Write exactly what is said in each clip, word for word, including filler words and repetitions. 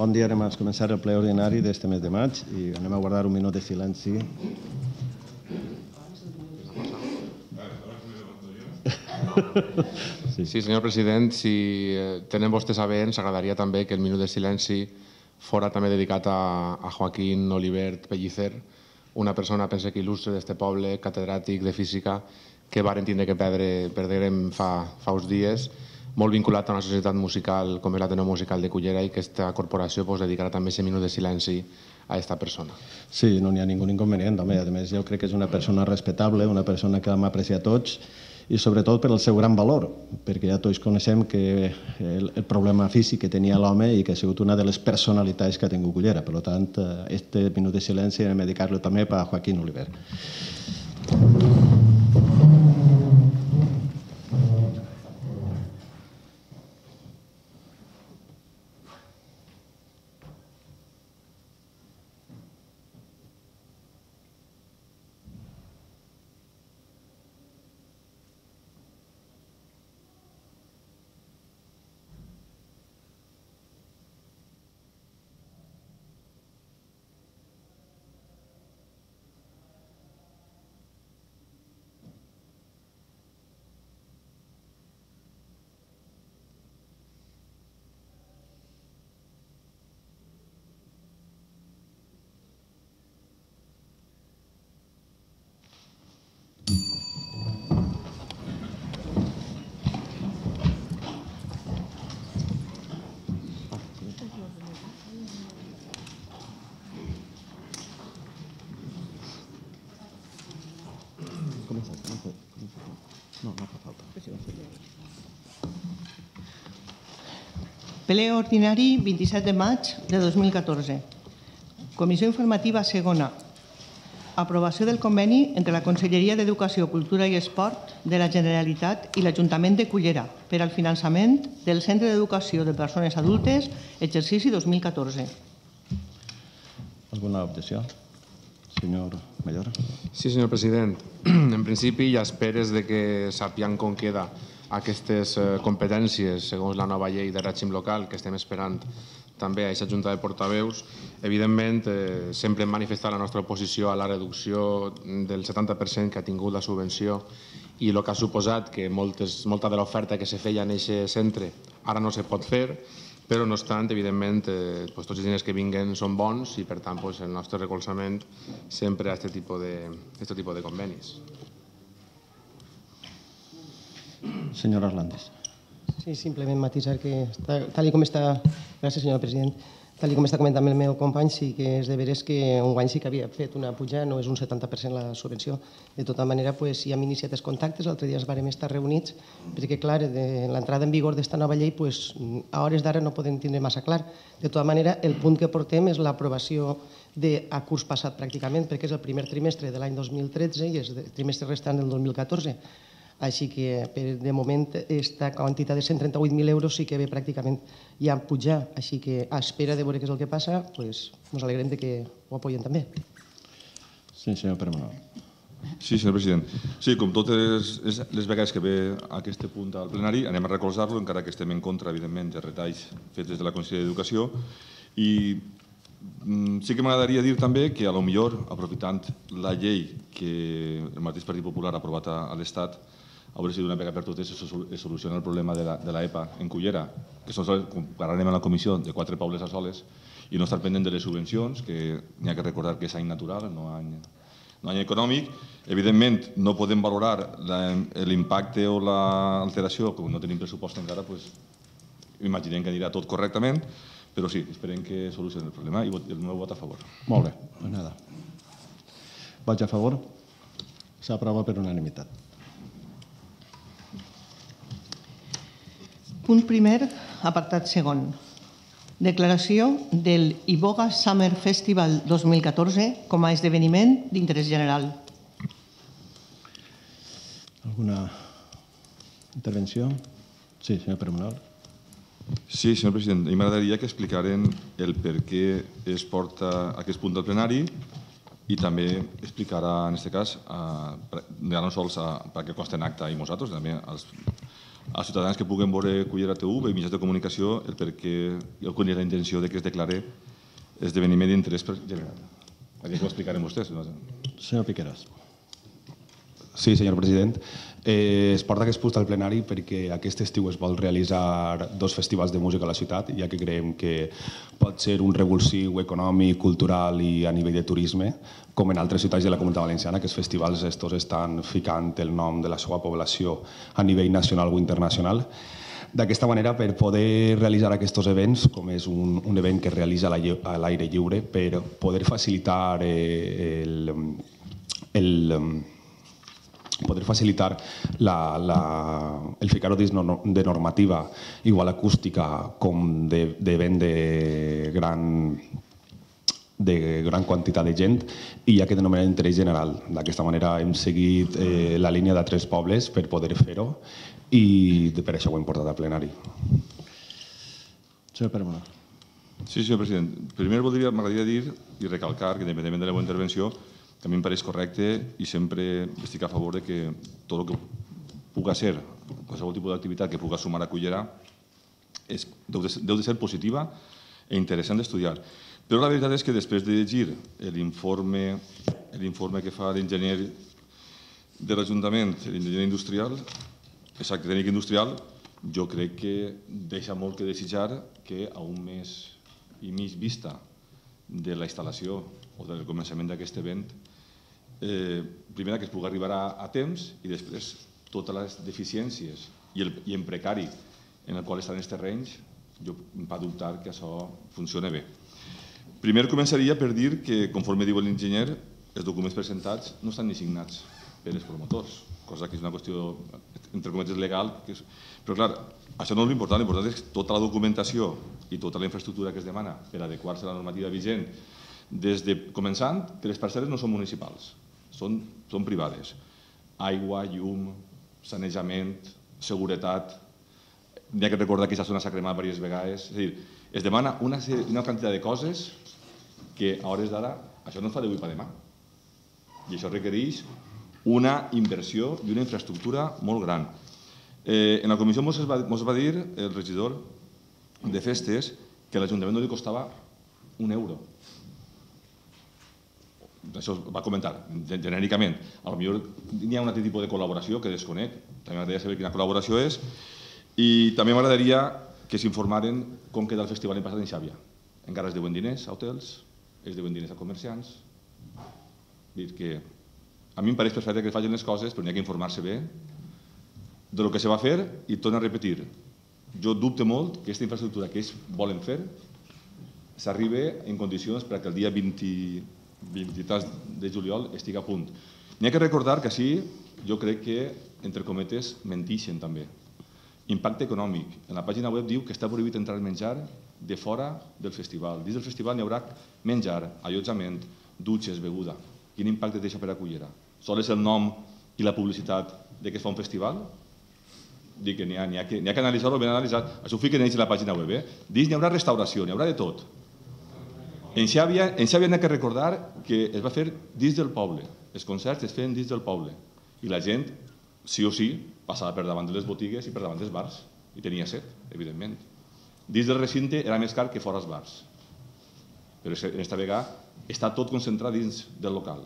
Bon dia, anem a començar el ple ordinari d'este mes de maig i anem a guardar un minut de silenci. Sí, senyor president, si tenen vostès a bé, ens agradaria també que el minut de silenci fora també dedicat a Joaquín Olivert Pellicer, una persona, pense que il·lustre d'este poble, catedràtic de física, que varen tindre que perdre fa uns dies, molt vinculat a una societat musical com és l'Ateneu Musical de Cullera, i que aquesta corporació dedicarà també aquest minut de silenci a aquesta persona. Sí, no n'hi ha ningú inconvenient. A més, jo crec que és una persona respectable, una persona que hem apreciat tots, i sobretot per el seu gran valor, perquè ja tots coneixem que el problema físic que tenia l'home i que ha sigut una de les personalitats que ha tingut Cullera. Per tant, este minut de silenci hem de dedicar-lo també a Joaquín Olivert. Ple ordinari vint-i-set de maig de dos mil catorze. Comissió informativa segona. Aprovació del conveni entre la Conselleria d'Educació, Cultura i Esport de la Generalitat i l'Ajuntament de Cullera per al finançament del Centre d'Educació de Persones Adultes, exercici dos mil catorze. Alguna objecció? Senyor Mayor. Sí, senyor president. En principi, hi ha esperes que sàpiguen com queda aquestes competències segons la nova llei de règim local que estem esperant també a aquesta junta de portaveus. Evidentment, sempre hem manifestat la nostra oposició a la reducció del setanta per cent que ha tingut la subvenció i el que ha suposat que molta de l'oferta que se feia en aquest centre ara no se pot fer, però no obstant, evidentment, tots els diners que vinguen són bons i per tant el nostre recolzament sempre a aquest tipus de convenis. Senyor Arlandis. Sí, simplement matisar que, tal com està, gràcies senyor president, tal com està comentant el meu company, sí que és de veres que un guany sí que havia fet una pujada, no és un setanta per cent la subvenció. De tota manera, ja hem iniciat els contactes, l'altre dia es vàrem estar reunits, perquè, clar, l'entrada en vigor d'esta nova llei, a hores d'ara no podem tindre massa clar. De tota manera, el punt que portem és l'aprovació a curs passat, pràcticament, perquè és el primer trimestre de l'any dos mil tretze i és el trimestre restant del dos mil catorze. Així que, de moment, aquesta quantitat de cent trenta-vuit mil euros sí que ve pràcticament ja a pujar. Així que, a espera de veure què és el que passa, ens alegrem que ho apoyen també. Sí, senyor Permanol. Sí, senyor president. Sí, com totes les vegades que ve aquest punt al plenari, anem a recolzar-lo, encara que estem en contra, evidentment, dels retalls fets des de la Conselleria d'Educació. I sí que m'agradaria dir també que, potser, aprofitant la llei que el mateix Partit Popular ha aprovat a l'Estat, hauria sigut una vegada per totes es soluciona el problema de l'EPA en Cullera, que parlarem a la comissió de quatre pobles a soles, i no estar pendent de les subvencions, que n'hi ha que recordar que és any natural, no any econòmic. Evidentment, no podem valorar l'impacte o l'alteració, com no tenim pressupost encara, imaginem que anirà tot correctament, però sí, esperem que solucioni el problema i el meu vot a favor. Molt bé, doncs nada. Vaig a favor. S'aprova per unanimitat. Punt primer, apartat segon. Declaració del Iboga Summer Festival dos mil catorze com a esdeveniment d'interès general. Alguna intervenció? Sí, senyor Permanol. Sí, senyor president. A mi m'agradaria que explicaren el per què es porta aquest punt del plenari i també explicarà, en aquest cas, ja no sols perquè consta en acta i nosaltres, també als ciutadans que puguen veure Cullera T V i mitjans de comunicació el perquè el quan hi ha la intenció que es declare esdeveniment d'interès general. Aquí ho explicarem vostès. Senyor Piqueras. Sí, senyor president. Eh, es porta aquest punt al plenari perquè aquest estiu es vol realitzar dos festivals de música a la ciutat, ja que creiem que pot ser un revulsiu econòmic, cultural i a nivell de turisme, com en altres ciutats de la Comunitat Valenciana, que els festivals estos estan ficant el nom de la seva població a nivell nacional o internacional. D'aquesta manera, per poder realitzar aquests events, com és un, un event que es realitza a l'aire lliure, per poder facilitar eh, el, el poder facilitar la, la, el ficar-ho dins de normativa igual acústica com d'event de, de gran de gran quantitat de gent i ja que denomina interès general. D'aquesta manera hem seguit eh, la línia de tres pobles per poder fer-ho i per això ho hem portat a plenari. Senyor Pere. Sí, senyor president. Primer m'agradaria dir i recalcar que, independentment de la meva intervenció, que a mi em pareix correcte i sempre estic a favor de que tot el que puga ser, qualsevol tipus d'activitat que puga sumar a Cullera, és, deu, de, deu de ser positiva i interessant d'estudiar. Però la veritat és que després de llegir l'informe l'informe que fa l'enginyer de l'Ajuntament, l'enginyer industrial, exacte, tècnic industrial, jo crec que deixa molt que desitjar que a un mes i mig vista de la instal·lació o del començament d'aquest event, eh, primer que es pugui arribar a, a temps i després totes les deficiències i, el, i en precari en el qual estan els terrenys, jo em fa dubtar que això funcioni bé. Primer començaria per dir que, conforme diu l'enginyer, els documents presentats no estan ni signats per els promotors, cosa que és una qüestió, entre cometes, legal. Que és... Però, clar, això no és l'important. L'important és que tota la documentació i tota la infraestructura que es demana per adequar-se a la normativa vigent, des de començant, que les parcel·les no són municipals, són, són privades. Aigua, llum, sanejament, seguretat... N'hi ha que recordar que aquesta zona s'ha cremat diverses vegades. És a dir, es demana una, una quantitat de coses que a hores d'ara això no es fa d'avui per demà. I això requereix una inversió i una infraestructura molt gran. Eh, en la comissió ens va, va dir el regidor de festes que a l'Ajuntament no li costava un euro. Això es va comentar genèricament. Potser n'hi ha un altre tipus de col·laboració que desconec. També m'agradaria saber quina col·laboració és. I també m'agradaria que s'informaren com queda el festival l'any passat en Xàbia. Encara es deuen diners a hotels, es deuen diners a comerciants. Dir que a mi em pareix perfecte que es facin les coses, però n'hi ha que informar-se bé del que se va fer i torno a repetir. Jo dubte molt que aquesta infraestructura que ells volen fer s'arribi en condicions perquè el dia vint-i-tres de juliol estigui a punt. N'hi ha que recordar que així jo crec que, entre cometes, mentixen també. Impacte econòmic. En la pàgina web diu que està prohibit entrar a menjar de fora del festival. Dins del festival n'hi haurà menjar, allotjament, dutxes, beguda. Quin impacte deixa per a Cullera? Sol és el nom i la publicitat de que es fa un festival? Dic que n'hi ha, ha, que, ha que analitzar-ho ben analitzat. Això ho fiquen ells a la pàgina web. Eh? Dins n'hi haurà restauració, n'hi haurà de tot. En Xàbia n'hi ha que recordar que es va fer dins del poble. Els concerts es feien dins del poble. I la gent, sí o sí, passava per davant de les botigues i per davant dels bars. I tenia set, evidentment. Dins del recinte era més car que fora els bars. Però aquesta vegada està tot concentrat dins del local.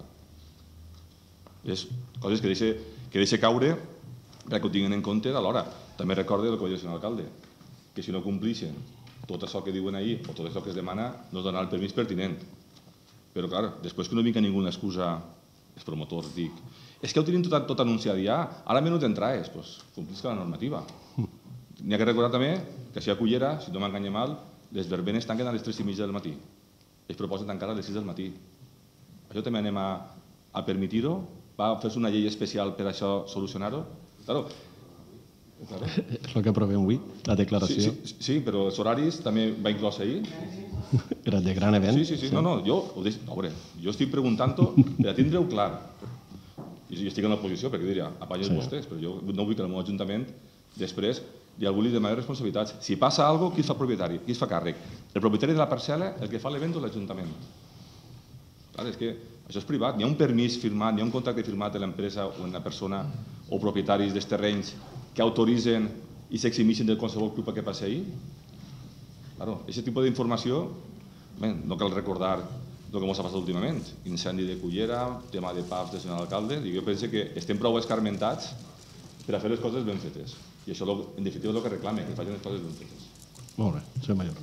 És coses que deixa, que deixa caure perquè ho tinguin en compte alhora. També recorde el que va dir el senyor alcalde, que si no complixen tot això que diuen ahir o tot això que es demana, no es donarà el permís pertinent. Però, clar, després que no vinga ningú excusa, els promotors, dic, és que ho tenim tot, tot anunciat ja, ara menys entraes, doncs complisca la normativa. N'hi ha que recordar també que si a Cullera, si no m'enganya mal, les verbenes tanquen a les tres i mitja del matí. Ells proposen tancar a les sis del matí. Això també anem a, a permitir-ho? Va fer-se una llei especial per això solucionar-ho? Claro. Claro. És el que aprovem avui, la declaració. Sí, sí, sí, però els horaris també va inclòs ahir. Era de gran event. Sí, sí, sí. No, no, jo, ho deixo, no, jo estic preguntant-ho per a tindre-ho clar. I jo estic en l'oposició, perquè diria, apanyeu sí. vostès, però jo no vull que el meu ajuntament després i algú li demani responsabilitats. Si passa alguna cosa, qui es fa propietari? Qui es fa càrrec? El propietari de la parcel·la, el que fa l'event o l'Ajuntament? Clar, és que això és privat. N'hi ha un permís firmat, n'hi ha un contracte firmat de l'empresa o una persona o propietaris dels terrenys que autoritzen i s'eximeixen de qualsevol culpa que passi ahir. Claro, aquest tipus d'informació, no cal recordar el que ens ha passat últimament, incendi de Cullera, tema de pubs del senyor alcalde, jo penso que estem prou escarmentats per a fer les coses ben fetes. I això, en definitiva, és el que reclame, que facin les coses ben fetes. Molt bé, senyor Mayor.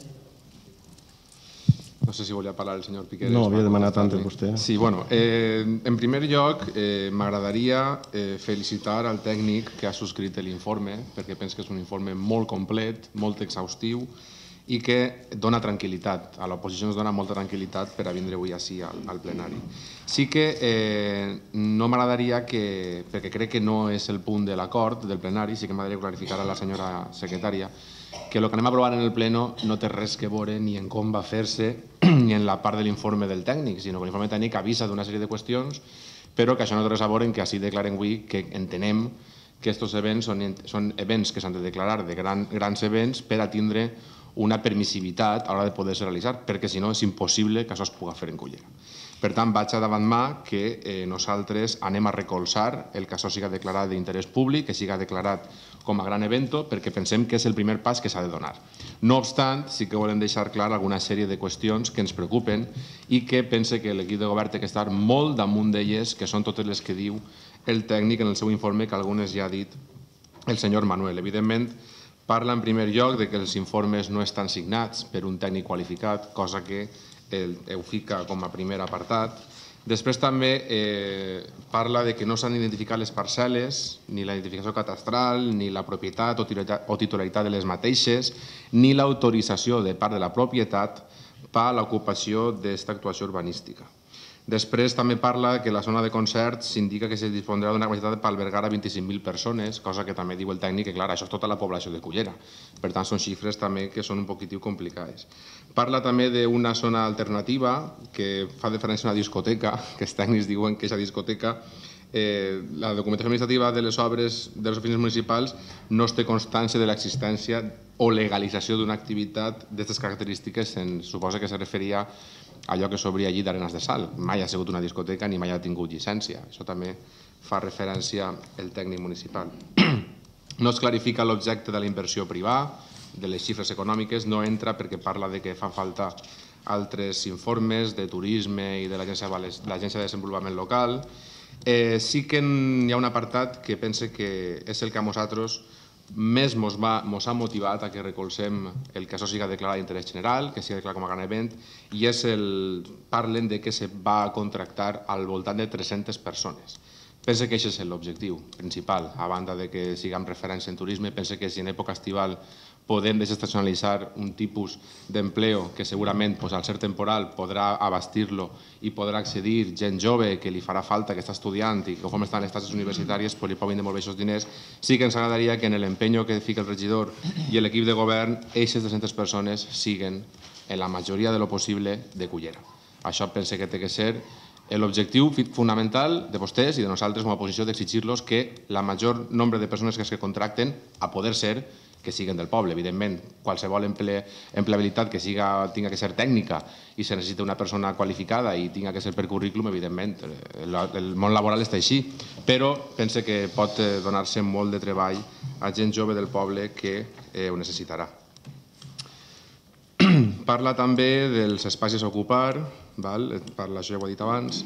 No sé si volia parlar el senyor Piqueras. No, havia demanat antes vostè. Sí, bueno, eh, en primer lloc, eh, m'agradaria eh, felicitar al tècnic que ha subscrit l'informe, perquè penso que és un informe molt complet, molt exhaustiu, i que dona tranquil·litat. A l'oposició ens dona molta tranquil·litat per a vindre avui així al, al plenari. Sí que eh, no m'agradaria que, perquè crec que no és el punt de l'acord del plenari, sí que m'agradaria clarificar a la senyora secretària que el que anem a aprovar en el pleno no té res que veure ni en com va fer-se ni en la part de l'informe del tècnic, sinó que l'informe tècnic avisa d'una sèrie de qüestions, però que això no té res a veure en que així declaren avui que entenem que aquests events són, són events que s'han de declarar de gran, grans events per a tindre una permissivitat a l'hora de poder-se realitzar, perquè si no és impossible que això es pugui fer en Cullera. Per tant, vaig a davant mà que eh, nosaltres anem a recolzar el que això siga declarat d'interès públic, que siga declarat com a gran evento, perquè pensem que és el primer pas que s'ha de donar. No obstant, sí que volem deixar clar alguna sèrie de qüestions que ens preocupen i que pense que l'equip de govern té que estar molt damunt d'elles, que són totes les que diu el tècnic en el seu informe, que algunes ja ha dit el senyor Manuel. Evidentment, parla en primer lloc de que els informes no estan signats per un tècnic qualificat, cosa que ho fica com a primer apartat. Després també eh, parla de que no s'han identificat les parcel·les, ni la identificació catastral, ni la propietat o titularitat de les mateixes, ni l'autorització de part de la propietat per a l'ocupació d'aquesta actuació urbanística. Després també parla que la zona de concert s'indica que se dispondrà d'una capacitat per albergar a vint-i-cinc mil persones, cosa que també diu el tècnic que, clar, això és tota la població de Cullera. Per tant, són xifres també que són un poquitiu complicades. Parla també d'una zona alternativa que fa referència a una discoteca, que els tècnics diuen que és a discoteca. La documentació administrativa de les obres de les oficines municipals no es té constància de l'existència o legalització d'una activitat d'aquestes característiques. Suposa que se referia a allò que s'obria allí d'Arenas de Sal. Mai ha sigut una discoteca ni mai ha tingut llicència. Això també fa referència el tècnic municipal. No es clarifica l'objecte de la inversió privada, de les xifres econòmiques, no entra perquè parla de que fan falta altres informes de turisme i de l'Agència de Desenvolupament Local. Sí que hi ha un apartat que pense que és el que a nosaltres més ens ha motivat a que recolzem el que això siga declarat d'interès general, que siga declarat com a gran event, i és el... parlen de que se va contractar al voltant de tres-centes persones. Pense que aquest és l'objectiu principal, a banda de que siguem referència en turisme. Pense que si en època estival podem desestacionalitzar un tipus d'empleo que segurament, al ser temporal, podrà abastir-lo i podrà accedir gent jove que li farà falta, que està estudiant i que conforme estan les taxes universitàries li poden devolver aquests diners. Sí que ens agradaria que en l'empenyo que fica el regidor i l'equip de govern, aquestes tres-centes persones siguen, en la majoria de lo possible, de Cullera. Això pense que té que ser l'objectiu fonamental de vostès i de nosaltres com a oposició, d'exigir-los que la major nombre de persones que es contracten, a poder ser, que siguin del poble. Evidentment, qualsevol empleabilitat que tinga que ser tècnica i se necessita una persona qualificada i tinga que ser per currículum, evidentment, el món laboral està així, però pense que pot donar-se molt de treball a gent jove del poble que ho necessitarà. Parla també dels espais a ocupar, parla, això ja ho he dit abans,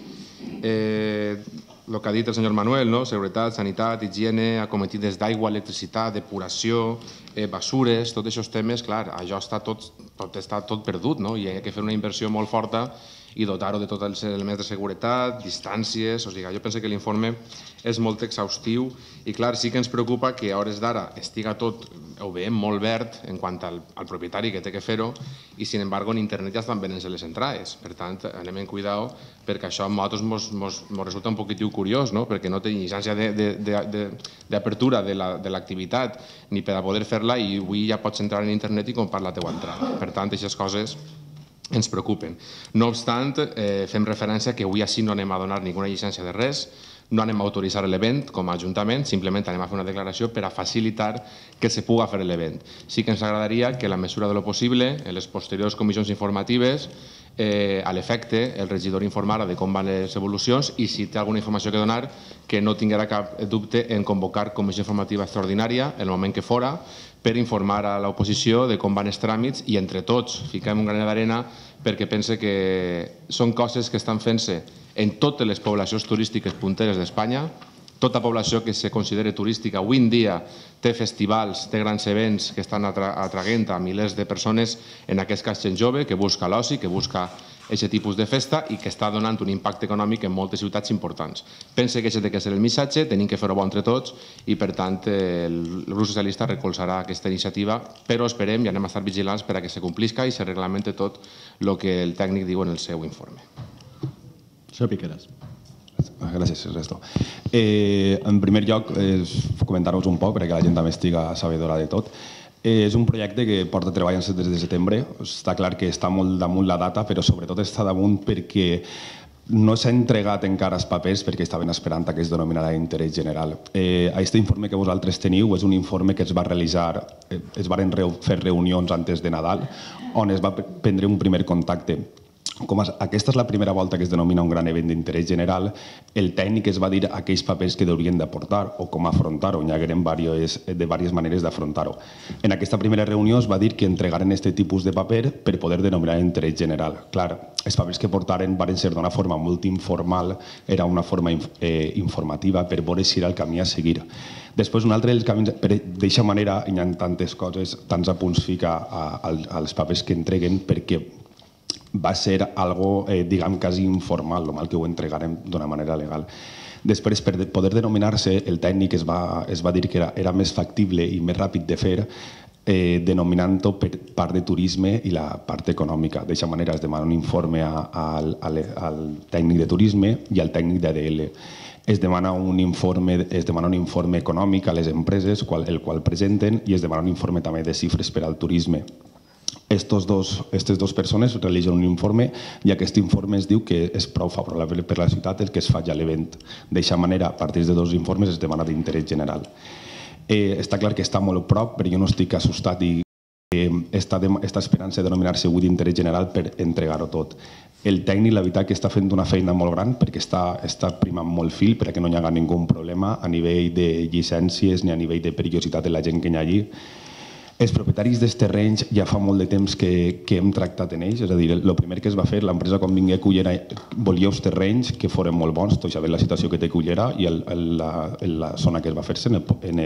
el que ha dit el senyor Manuel, seguretat, sanitat, higiene, acometides d'aigua, electricitat, depuració, basures, tots aquests temes, clar, això està tot perdut i hi ha que fer una inversió molt forta i dotar-ho de tots els elements de seguretat, distàncies. O sigui, jo penso que l'informe és molt exhaustiu i, clar, sí que ens preocupa que a hores d'ara estiga tot, ho veiem molt verd en quant al propietari que té que fer-ho i, sin embargo, en internet ja estan venent-se les entrades. Per tant, anem en cuidao perquè això a nosaltres ens resulta un poquitiu curiós, perquè no té llicència d'apertura de l'activitat ni per a poder fer-la i avui ja pots entrar en internet i comprar la teua entrada. Per tant, aquestes coses ens preocupen. No obstant, fem referència que avui així no anem a donar ninguna llicència de res, no anem a autoritzar l'event com a Ajuntament, simplement anem a fer una declaració per a facilitar que se pugui fer l'event. Sí que ens agradaria que, en la mesura de lo possible, en les posteriors comissions informatives, A l'efecte, el regidor informarà de com van les evolucions i si té alguna informació que donar, que no tinguerà cap dubte en convocar comissió informativa extraordinària en el moment que fora per informar a l'oposició de com van els tràmits i entre tots fiquem un granet d'arena perquè pense que són coses que estan fent-se en totes les poblacions turístiques punteres d'Espanya. Tota població que se consideri turística avui en dia té festivals, té grans events que estan atraient a milers de persones, en aquest cas gent jove, que busca l'oci, que busca aquest tipus de festa i que està donant un impacte econòmic en moltes ciutats importants. Pense que aquest ha de ser el missatge, tenim que fer-ho bo entre tots i, per tant, el grup socialista recolzarà aquesta iniciativa, però esperem i anem a estar vigilants per a que se complisca i se reglamente tot el que el tècnic diu en el seu informe. Senyor Piqueras. Gràcies, Ernesto. En primer lloc, comentar-vos un poc perquè la gent també estiga sabedora de tot. És un projecte que porta treballant-se des de setembre. Està clar que està molt damunt la data, però sobretot està damunt perquè no s'ha entregat encara els papers perquè estaven esperant que es denominarà d'interès general. Aquest informe que vosaltres teniu és un informe que es va realitzar, es van fer reunions antes de Nadal, on es va prendre un primer contacte. Com aquesta és la primera volta que es denomina un gran event d'interès general, el tècnic es va dir aquells papers que haurien d'aportar o com afrontar-ho. Hi hagueren de diverses maneres d'afrontar-ho. En aquesta primera reunió es va dir que entregaren aquest tipus de paper per poder denominar d'interès general. Clar, els papers que portaren van ser d'una forma molt informal, era una forma informativa per veure si era el camí a seguir. Després, un altre dels camins, d'aquesta manera, hi ha tantes coses, tants apunts fica als papers que entreguen perquè va ser algo, diguem, quasi informal, el mal que ho entregarem d'una manera legal. Després, per poder denominar-se, el tècnic es va dir que era més factible i més ràpid de fer denominant-ho per part de turisme i la part econòmica. D'aquesta manera es demana un informe al tècnic de turisme i al tècnic d'A D L. Es demana un informe econòmic a les empreses, el qual presenten, i es demana un informe també de xifres per al turisme. Aquestes dues persones realitzen un informe i aquest informe es diu que és prou favorable per a la ciutat el que es faci a l'event. D'aquesta manera, a partir de dos informes es demana d'interès general. Està clar que està molt a prop, però jo no estic assustat i està esperant-se denominar-se avui d'interès general per entregar-ho tot. El tècnic, la veritat, que està fent una feina molt gran perquè està primant molt fil perquè no hi hagi cap problema a nivell de llicències ni a nivell de perillositat de la gent que hi ha allí. Els propietaris dels terrenys ja fa molt de temps que hem tractat en ells, és a dir, el primer que es va fer, l'empresa quan vingué a Cullera volia uns terrenys que foren molt bons, tot sabent la situació que té Cullera i la zona que es va fer-se,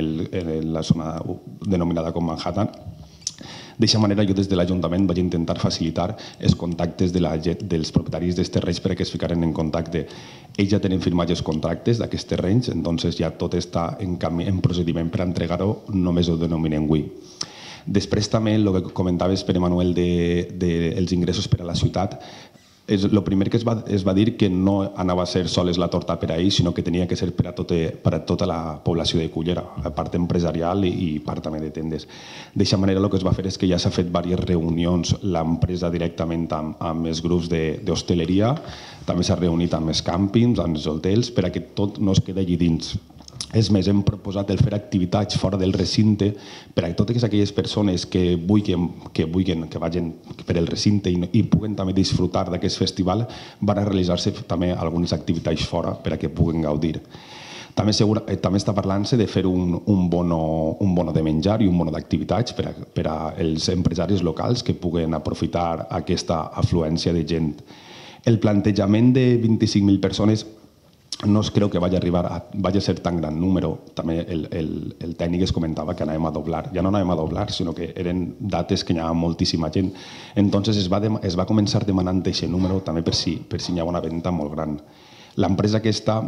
en la zona denominada com Manhattan. D'aquesta manera jo des de l'Ajuntament vaig intentar facilitar els contactes dels propietaris dels terrenys perquè es ficaren en contacte. Ells ja tenen firmats els contractes d'aquests terrenys, doncs ja tot està en procediment per entregar-ho, només ho denominem avui. Després també el que comentaves, Pere Manuel, dels ingressos per a la ciutat, el primer que es va dir que no anava a ser sols la torta per a ells, sinó que tenia que ser per a tota la població de Cullera, a part empresarial i part també de tendes. D'aquesta manera el que es va fer és que ja s'ha fet diverses reunions l'empresa directament amb els grups d'hostaleria, també s'ha reunit amb els càmpings, amb els hotels, per a que tot no es quedi allí dins. És més, hem proposat el fer activitats fora del recinte per a totes aquelles persones que vulguin que vagin per el recinte i puguen també disfrutar d'aquest festival, van a realitzar-se també algunes activitats fora per a que puguen gaudir. També està parlant-se de fer un bono de menjar i un bono d'activitats per als empresaris locals que puguen aprofitar aquesta afluència de gent. El plantejament de vint-i-cinc mil persones no es creu que vagi a arribar, vagi a ser tan gran número. També el tècnic es comentava que anàvem a doblar. Ja no anàvem a doblar, sinó que eren dates que hi havia moltíssima gent. Entonces es va començar demanant aquest número també per si hi ha una venda molt gran. L'empresa aquesta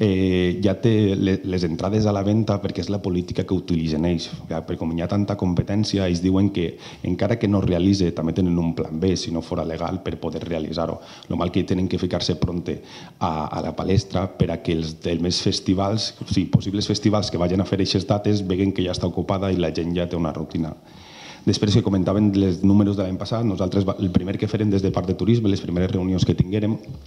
ja té les entrades a la venda perquè és la política que utilitzen ells. Perquè com hi ha tanta competència, ells diuen que encara que no es realitzi, també tenen un plan B, si no fora legal, per poder realitzar-ho. El mal que tenen que ficar-se pronte a la palestra per a que els més festivals, o sigui, possibles festivals que vagin a fer aquestes dates, veguen que ja està ocupada i la gent ja té una rutina. Després que comentaven els números de l'any passat, nosaltres el primer que farem des de part de turisme, les primeres reunions que tinguérem,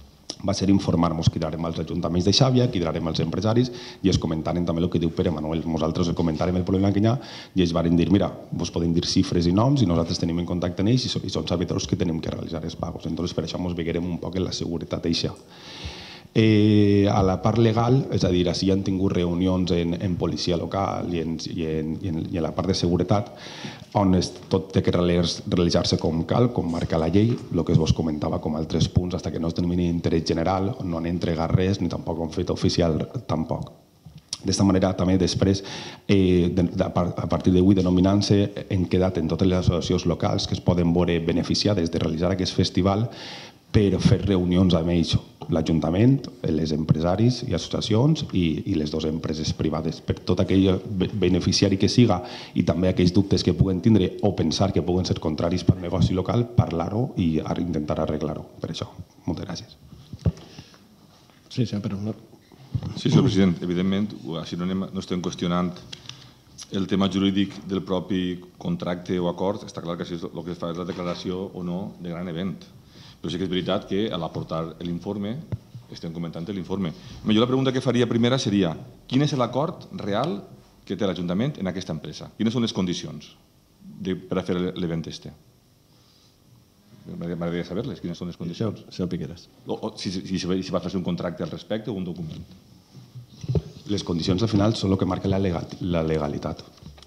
va ser informar-nos que quedarem als ajuntaments de Xàbia, que quedarem als empresaris, i es comentaren també el que diu Pere Manuel. Nosaltres comentàrem el problema que hi ha i ells van dir, mira, vos podem dir xifres i noms i nosaltres tenim en contacte amb ells i són sabedors que tenim que realitzar els pagos. Entonces, per això ens veguerem un poc en la seguretat eixa. Eh, a la part legal, és a dir, així han tingut reunions en, en policia local i en, i, en, i, en, i en la part de seguretat, on es, tot té que realitzar-se com cal, com marca la llei, el que es vos comentava com altres punts, fins que no es denomini interès general, no han entregat res, ni tampoc han fet oficial tampoc. D'esta manera, també després, eh, de, de, a partir d'avui, denominant-se, hem quedat en totes les associacions locals que es poden veure beneficiades de realitzar aquest festival per fer reunions amb ells, l'Ajuntament, els empresaris i associacions i, i les dues empreses privades, per tot aquell beneficiari que siga i també aquells dubtes que puguen tindre o pensar que puguen ser contraris pel negoci local, parlar-ho i intentar arreglar-ho. Per això, moltes gràcies. Sí, sí, però no... Sí, senyor president, evidentment, així no, anem, no estem qüestionant el tema jurídic del propi contracte o acord. Està clar que si el que es fa és la declaració o no de gran event. Però sí que és veritat que a l'aportar l'informe, estem comentant l'informe. Jo la pregunta que faria primera seria, quin és l'acord real que té l'Ajuntament en aquesta empresa? Quines són les condicions per a fer l'event este? M'agradaria saber-les, quines són les condicions. Senyor Piqueras. Si va fer un contracte al respecte o un document. Les condicions al final són el que marca la legalitat.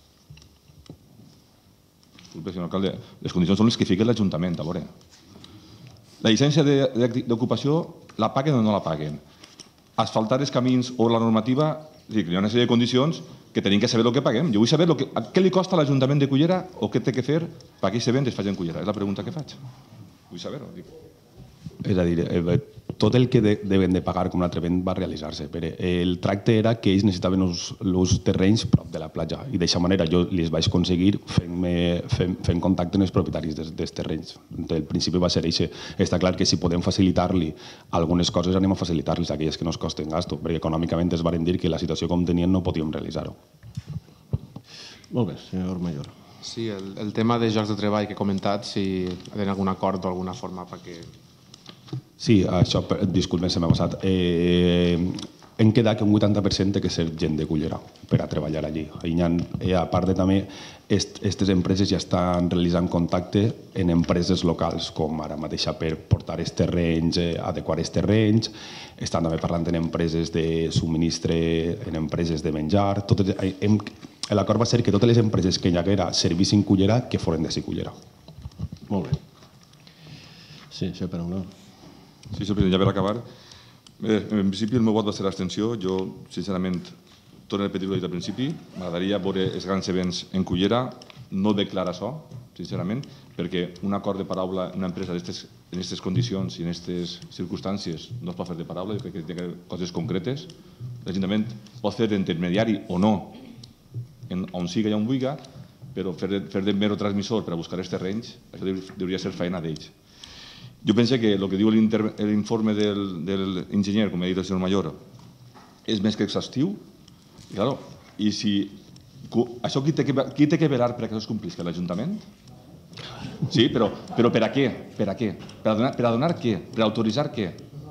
Disculpe, senyor alcalde, les condicions són les que fica l'Ajuntament, a veure. La llicència d'ocupació la paguen o no la paguen? Asfaltar els camins o la normativa, hi ha una sèrie de condicions que tenim que saber el que paguem. Jo vull saber què li costa a l'Ajuntament de Cullera o què té que fer perquè aquest event es faci en Cullera. És la pregunta que faig. Vull saber-ho. És a dir, tot el que deuen de pagar com un altre event va realitzar-se. El tracte era que ells necessitaven els terrenys prop de la platja i d'aquesta manera jo els vaig aconseguir fent contacte amb els propietaris dels terrenys. El principi va ser això. Està clar que si podem facilitar-li algunes coses anem a facilitar-les, aquelles que no es costen gasto, perquè econòmicament es van dir que la situació com tenien no podíem realitzar-ho. Molt bé, senyor Mayor. Sí, el, el tema de jocs de treball que he comentat, si tenen algun acord o alguna forma perquè... Sí, això, disculpen, se m'ha passat. Eh, hem quedat que un vuitanta per cent té que ser gent de Cullera per a treballar allí. I a part de també, aquestes empreses ja estan realitzant contacte en empreses locals, com ara mateixa per portar els terrenys, adequar els terrenys, estan també parlant en empreses de subministre, en empreses de menjar. L'acord va ser que totes les empreses que hi haguera servissin Cullera, que foren de Cullera. Molt bé. Sí, això per un... Sí, senyor president, ja per acabar. En principi el meu vot va ser l'abstenció. Jo, sincerament, torno a repetir-ho dit al principi, m'agradaria veure els grans events en Cullera, no declarar això, sincerament, perquè un acord de paraula en una empresa en aquestes condicions i en aquestes circumstàncies no es pot fer de paraula, jo crec que hi ha coses concretes. L'Ajuntament pot fer d'intermediari o no, on sigui i on vulgui, però fer de mero transmissor per a buscar els terrenys, això hauria ser feina d'ells. Jo penso que el que diu l'informe de l'enginyer, com ha dit el senyor Mayor, és més que exhaustiu. I si això qui té que velar perquè això es complisca? L'Ajuntament? Sí, però per a què? Per a què? Per a donar què? Per a autoritzar què?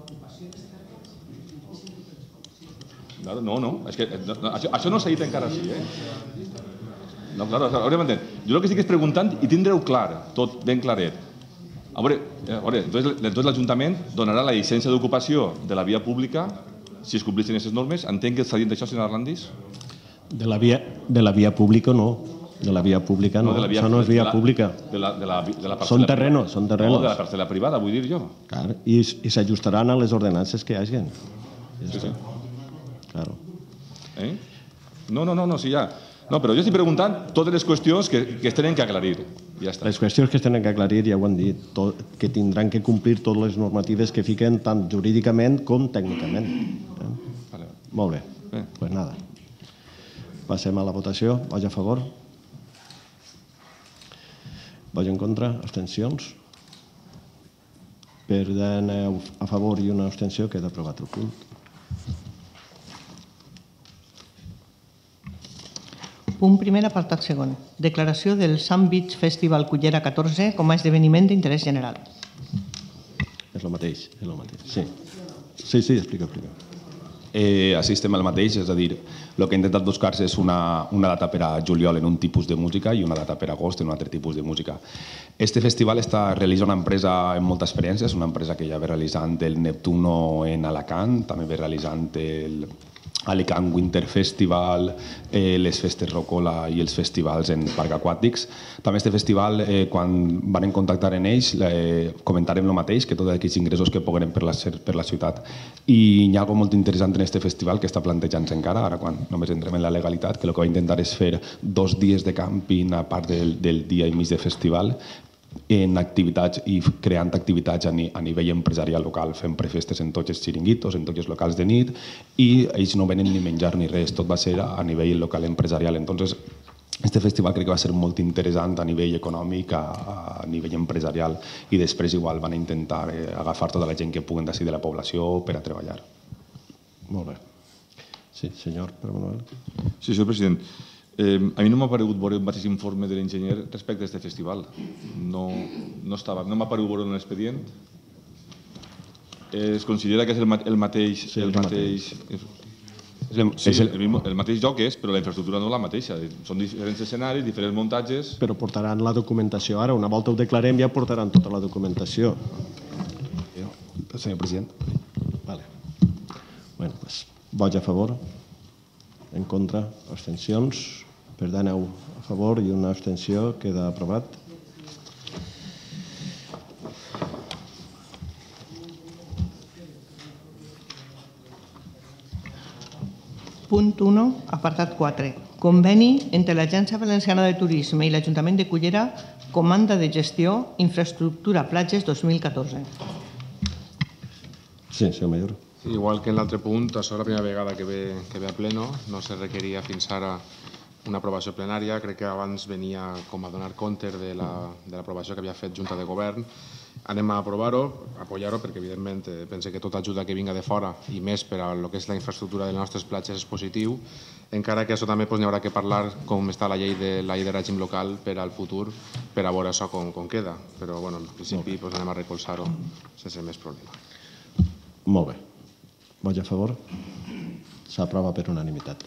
No, no, això no s'ha dit encara així. No, clar, jo el que estic és preguntant i tindreu clar, tot ben claret. A veure, entonces l'Ajuntament donarà la llicència d'ocupació de la via pública si es compleixen aquestes normes. Entenc que està dient això, senyor Arlandis? De la via pública no. De la via pública no. Això no és via pública. Són terrenos, són terrenos. No, de la parcel·la privada, vull dir jo. Clar, i s'ajustaran a les ordenances que hi hagin. Sí, sí. Claro. No, no, no, sí, ja. No, però jo estic preguntant totes les qüestions que es tenen que aclarir. Ja està. Les qüestions que es tenen que aclarir ja ho han dit, que tindran que complir totes les normatives que fiquen tant jurídicament com tècnicament. Molt bé, doncs nada. Passem a la votació. Vaig a favor. Vaig en contra. Abstencions. Per deu a favor i una abstenció queda aprovat el punt. Punt primer, apartat segon. Declaració del Sun Beach Festival Cullera catorze com a esdeveniment d'interès general. És el mateix, és el mateix, sí. Sí, sí, explica, explica. Eh, així estem al mateix, és a dir, el que he intentat buscar-se és una, una data per a juliol en un tipus de música i una data per a agost en un altre tipus de música. Este festival està realitzant una empresa amb molta experiència, és una empresa que ja ve realitzant el Neptuno en Alacant, també ve realitzant el Alicant Winter Festival, eh, les festes Rocola i els festivals en parcs aquàtics. També este festival, eh, quan van contactar en ells, eh, comentarem el mateix, que tots aquests ingressos que poguem per la, per la ciutat. I hi ha algo molt interessant en este festival que està plantejant-se encara, ara quan només entrem en la legalitat, que el que va intentar és fer dos dies de càmping a part del, del dia i mig de festival, en activitats i creant activitats a, ni, a nivell empresarial local, fent prefestes en tots els xiringuitos, en tots els locals de nit, i ells no venen ni menjar ni res, tot va ser a nivell local empresarial. Entonces, este festival crec que va ser molt interessant a nivell econòmic, a, a nivell empresarial, i després igual van intentar eh, agafar tota la gent que puguen d'ací de la població per a treballar. Molt bé. Sí, senyor Pere Manuel. Sí, senyor president. Eh, a mi no m'ha paregut veure un mateix informe de l'enginyer respecte a aquest festival. No, no, estava, no m'ha paregut veure un expedient. Eh, es considera que és el, el mateix... Sí, el, el mateix, mateix. És el, sí, el, el, el mateix lloc és, però la infraestructura no és la mateixa. Són diferents escenaris, diferents muntatges... Però portaran la documentació ara. Una volta ho declarem ja portaran tota la documentació. Senyor president. Vale. Bueno, pues, vots a favor? En contra? Abstencions? Per tant, nou a favor i una abstenció. Queda aprovat. Punt u, apartat quatre. Conveni entre l'Agència Valenciana de Turisme i l'Ajuntament de Cullera, Comanda de Gestió, Infraestructura Platges dos mil catorze. Sí, senyor Mayor. Igual que en l'altre punt, això és la primera vegada que ve, que ve a pleno, no se requeria fins ara una aprovació plenària, crec que abans venia com a donar compte de l'aprovació que havia fet Junta de Govern. Anem a aprovar-ho, apoyar-ho, perquè evidentment pense que tota ajuda que vinga de fora i més per a lo que és la infraestructura de les nostres platges és positiu, encara que això també n'hi haurà que parlar com està la llei de la llei de règim local per al futur, per a veure això com, com queda. Però bueno, en principi doncs, anem a recolzar-ho sense més problema. Molt bé. Vots a favor? S'aprova per unanimitat.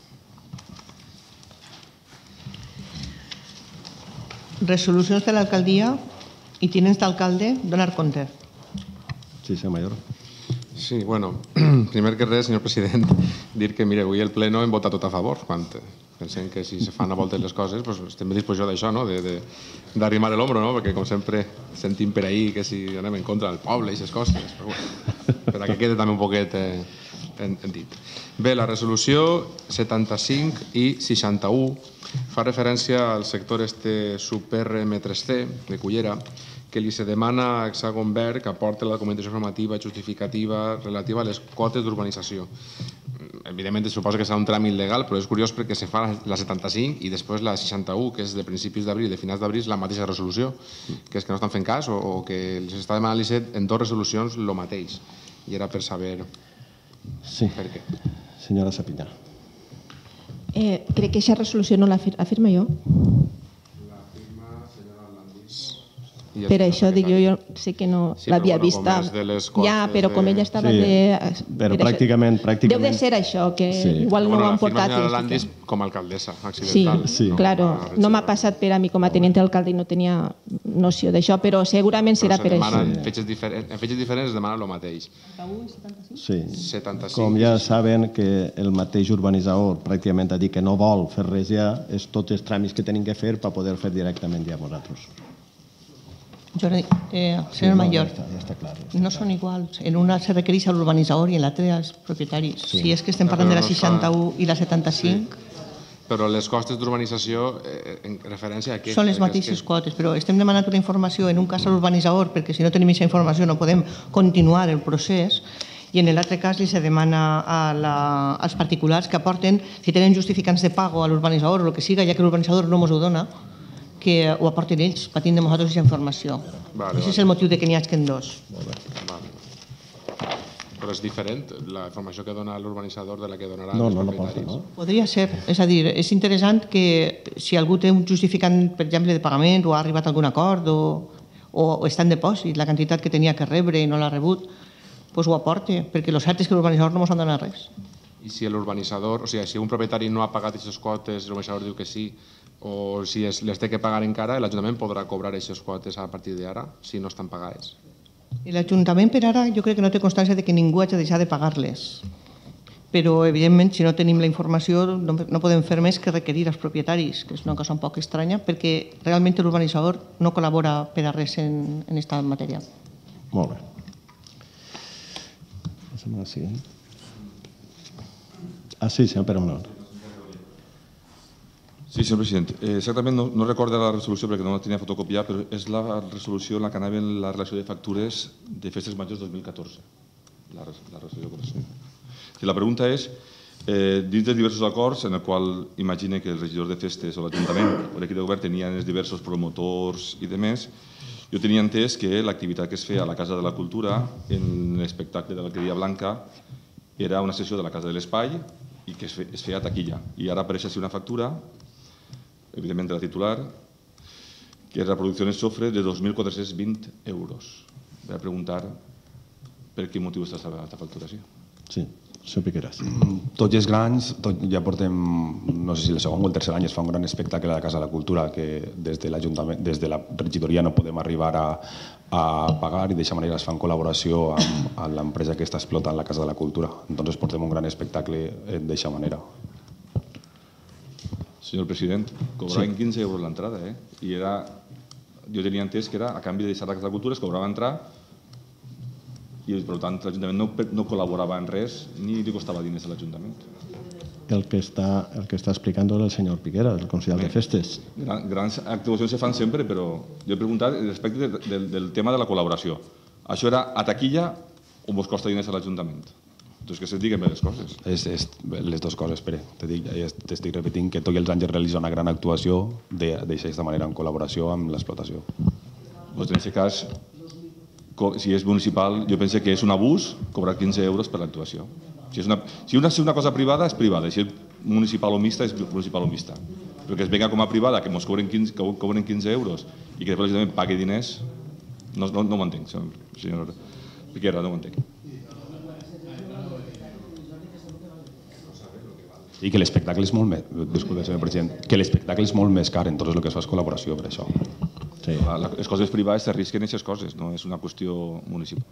Resolucions de l'alcaldia i tinents d'alcalde, donar compte. Sí, senyor Mayor. Sí, bueno, primer que res, senyor president, dir que, mire, avui el pleno hem votat tot a favor, quan pensem que si se fan a voltes les coses, doncs estem a disposició d'això, no?, d'arrimar l'ombro, no?, perquè com sempre sentim per ahir que si anem en contra del poble i aquestes coses, però bueno, per a que quede també un poquet eh, en, en dit. Bé, la resolució setanta-cinc i seixanta-u fa referència al sector este Super M tres C de Cullera, que li se demana a Hexagon Verd que aporti la documentació informativa i justificativa relativa a les quotes d'urbanització. Evidentment, es suposa que serà un tràmit legal, però és curiós perquè se fa la setanta-cinc i després la seixanta-u, que és de principis d'abril, de finals d'abril, la mateixa resolució, que és que no estan fent cas o, o que s'està demanant l'I C E T en dues resolucions el mateix. I era per saber sí. per què. Senyora Sapina. Eh, crec que aquesta resolució no la afirma jo. Per això dic jo, jo sé que no Sí, l'havia però, bueno, vista. com és de les Ja, costes però com de- ella estava Sí, de... però per pràcticament- això- pràcticament- Deu de ser això, que Sí. igual no ho han portat. La i firma Landis estic- com a alcaldessa Sí, accidental. Sí. claro, no m'ha passat per a mi com a teniente d'alcalde i no tenia noció d'això, però segurament serà per això. En fetges diferents, en fetges diferents es demana el mateix. Sí. setanta-cinc. Com ja saben que el mateix urbanitzador pràcticament ha dit que no vol fer res ja, és tots els tràmits que tenim que fer per poder fer directament ja nosaltres. Jordi, eh, senyor Mayor, Ja està, ja està clar. no són iguals. En una se requereix a l'urbanitzador i en l'altra als propietaris. Si és que estem parlant de la Però no es fa- seixanta-u i la setanta-cinc, Però les costes d'urbanització, eh, en referència a què? són les Perquè és mateixes que- quotes, però estem demanant una informació en un cas a l'urbanitzador, perquè si no tenim aquesta informació no podem continuar el procés, i en l'altre cas li se demana a la, als particulars que aporten, si tenen justificants de pago a l'urbanitzador o el que siga, ja que l'urbanitzador no ens ho dona, que ho aportin ells, patint de nosaltres aquesta informació. Vale, Aquest és vale. el motiu de que n'hi hagi en dos. Vale. Però és diferent la informació que dona l'urbanitzador de la que donaran No, els no, no posa, propietaris. no? Podria ser, és a dir, és interessant que si algú té un justificant, per exemple, de pagament o ha arribat a algun acord o, o està en depòsit, la quantitat que tenia que rebre i no l'ha rebut, doncs doncs ho aporte, perquè el cert és que l'urbanitzador no ens han donat res. I si l'urbanitzador, o sigui, si un propietari no ha pagat aquestes quotes, l'urbanitzador diu que sí, o si es, les té que pagar encara, l'Ajuntament podrà cobrar aquestes quotes a partir d'ara, si no estan pagades. L'Ajuntament per ara jo crec que no té constància de que ningú hagi deixat de pagar-les. Però, evidentment, si no tenim la informació, no podem fer més que requerir als propietaris, que és una cosa un poc estranya, perquè realment l'urbanitzador no col·labora per a res en aquesta matèria. Molt bé. Passem a la següent. Ah, sí, senyor Pere Menor. Sí, senyor president. Exactament no, no recordo la resolució perquè no la tenia fotocopiar, però és la resolució en la que anava la relació de factures de Festes Majors dos mil catorze. La, la resolució de corresponent. Sí, la pregunta és, eh, dins dels diversos acords, en el qual imagine que el regidor de festes o l'Ajuntament o l'equip de govern tenien els diversos promotors i demés, jo tenia entès que l'activitat que es feia a la Casa de la Cultura en l'espectacle de l'Alqueria Blanca era una sessió de la Casa de l'Espai i que es feia taquilla. I ara apareix així una factura, evidentment de la titular, que és la producció en sofre de dos mil quatre-cents vint euros. Voy a preguntar per quin motiu està aquesta factura així. Sí, senyor Piqueras. Tots els grans, tot, ja portem, no sé si el segon o el tercer any, es fa un gran espectacle a la Casa de la Cultura que des de l'Ajuntament, des de la regidoria no podem arribar a, a pagar i d'aquesta manera es fa en col·laboració amb, amb l'empresa que està explotant la Casa de la Cultura. Entonces portem un gran espectacle d'aquesta manera. Senyor president, cobraven quinze euros l'entrada, eh? I era, jo tenia entès que era a canvi de deixar la Casa de la Cultura, es cobrava entrar i per tant l'Ajuntament no, no col·laborava en res ni li costava diners a l'Ajuntament. El que està, el que està explicant el senyor Piqueras, el conseller de Festes. Gran, grans actuacions se fan sempre, però jo he preguntat respecte de, de, del tema de la col·laboració. Això era a taquilla o vos costa diners a l'Ajuntament? Doncs que se't diguen bé les coses. És, és les dues coses, Pere. T'estic repetint que tots els anys es realitza una gran actuació d'aquesta manera en col·laboració amb l'explotació. Doncs en aquest cas, si és municipal, jo penso que és un abús cobrar quinze euros per l'actuació. Si és una, si una, si una cosa privada, és privada. Si és municipal o mixta, és municipal o mixta. Però que es venga com a privada, que ens cobren quinze, que cobren quinze euros i que després l'Ajuntament pagui diners, no, no, no ho entenc, senyor Piquera, no ho entenc. I que l'espectacle és molt més, disculpe, senyor president, que l'espectacle és molt més car, entonces el que es fa és col·laboració per això. Sí. Les coses privades s'arrisquen aquestes coses, no és una qüestió municipal.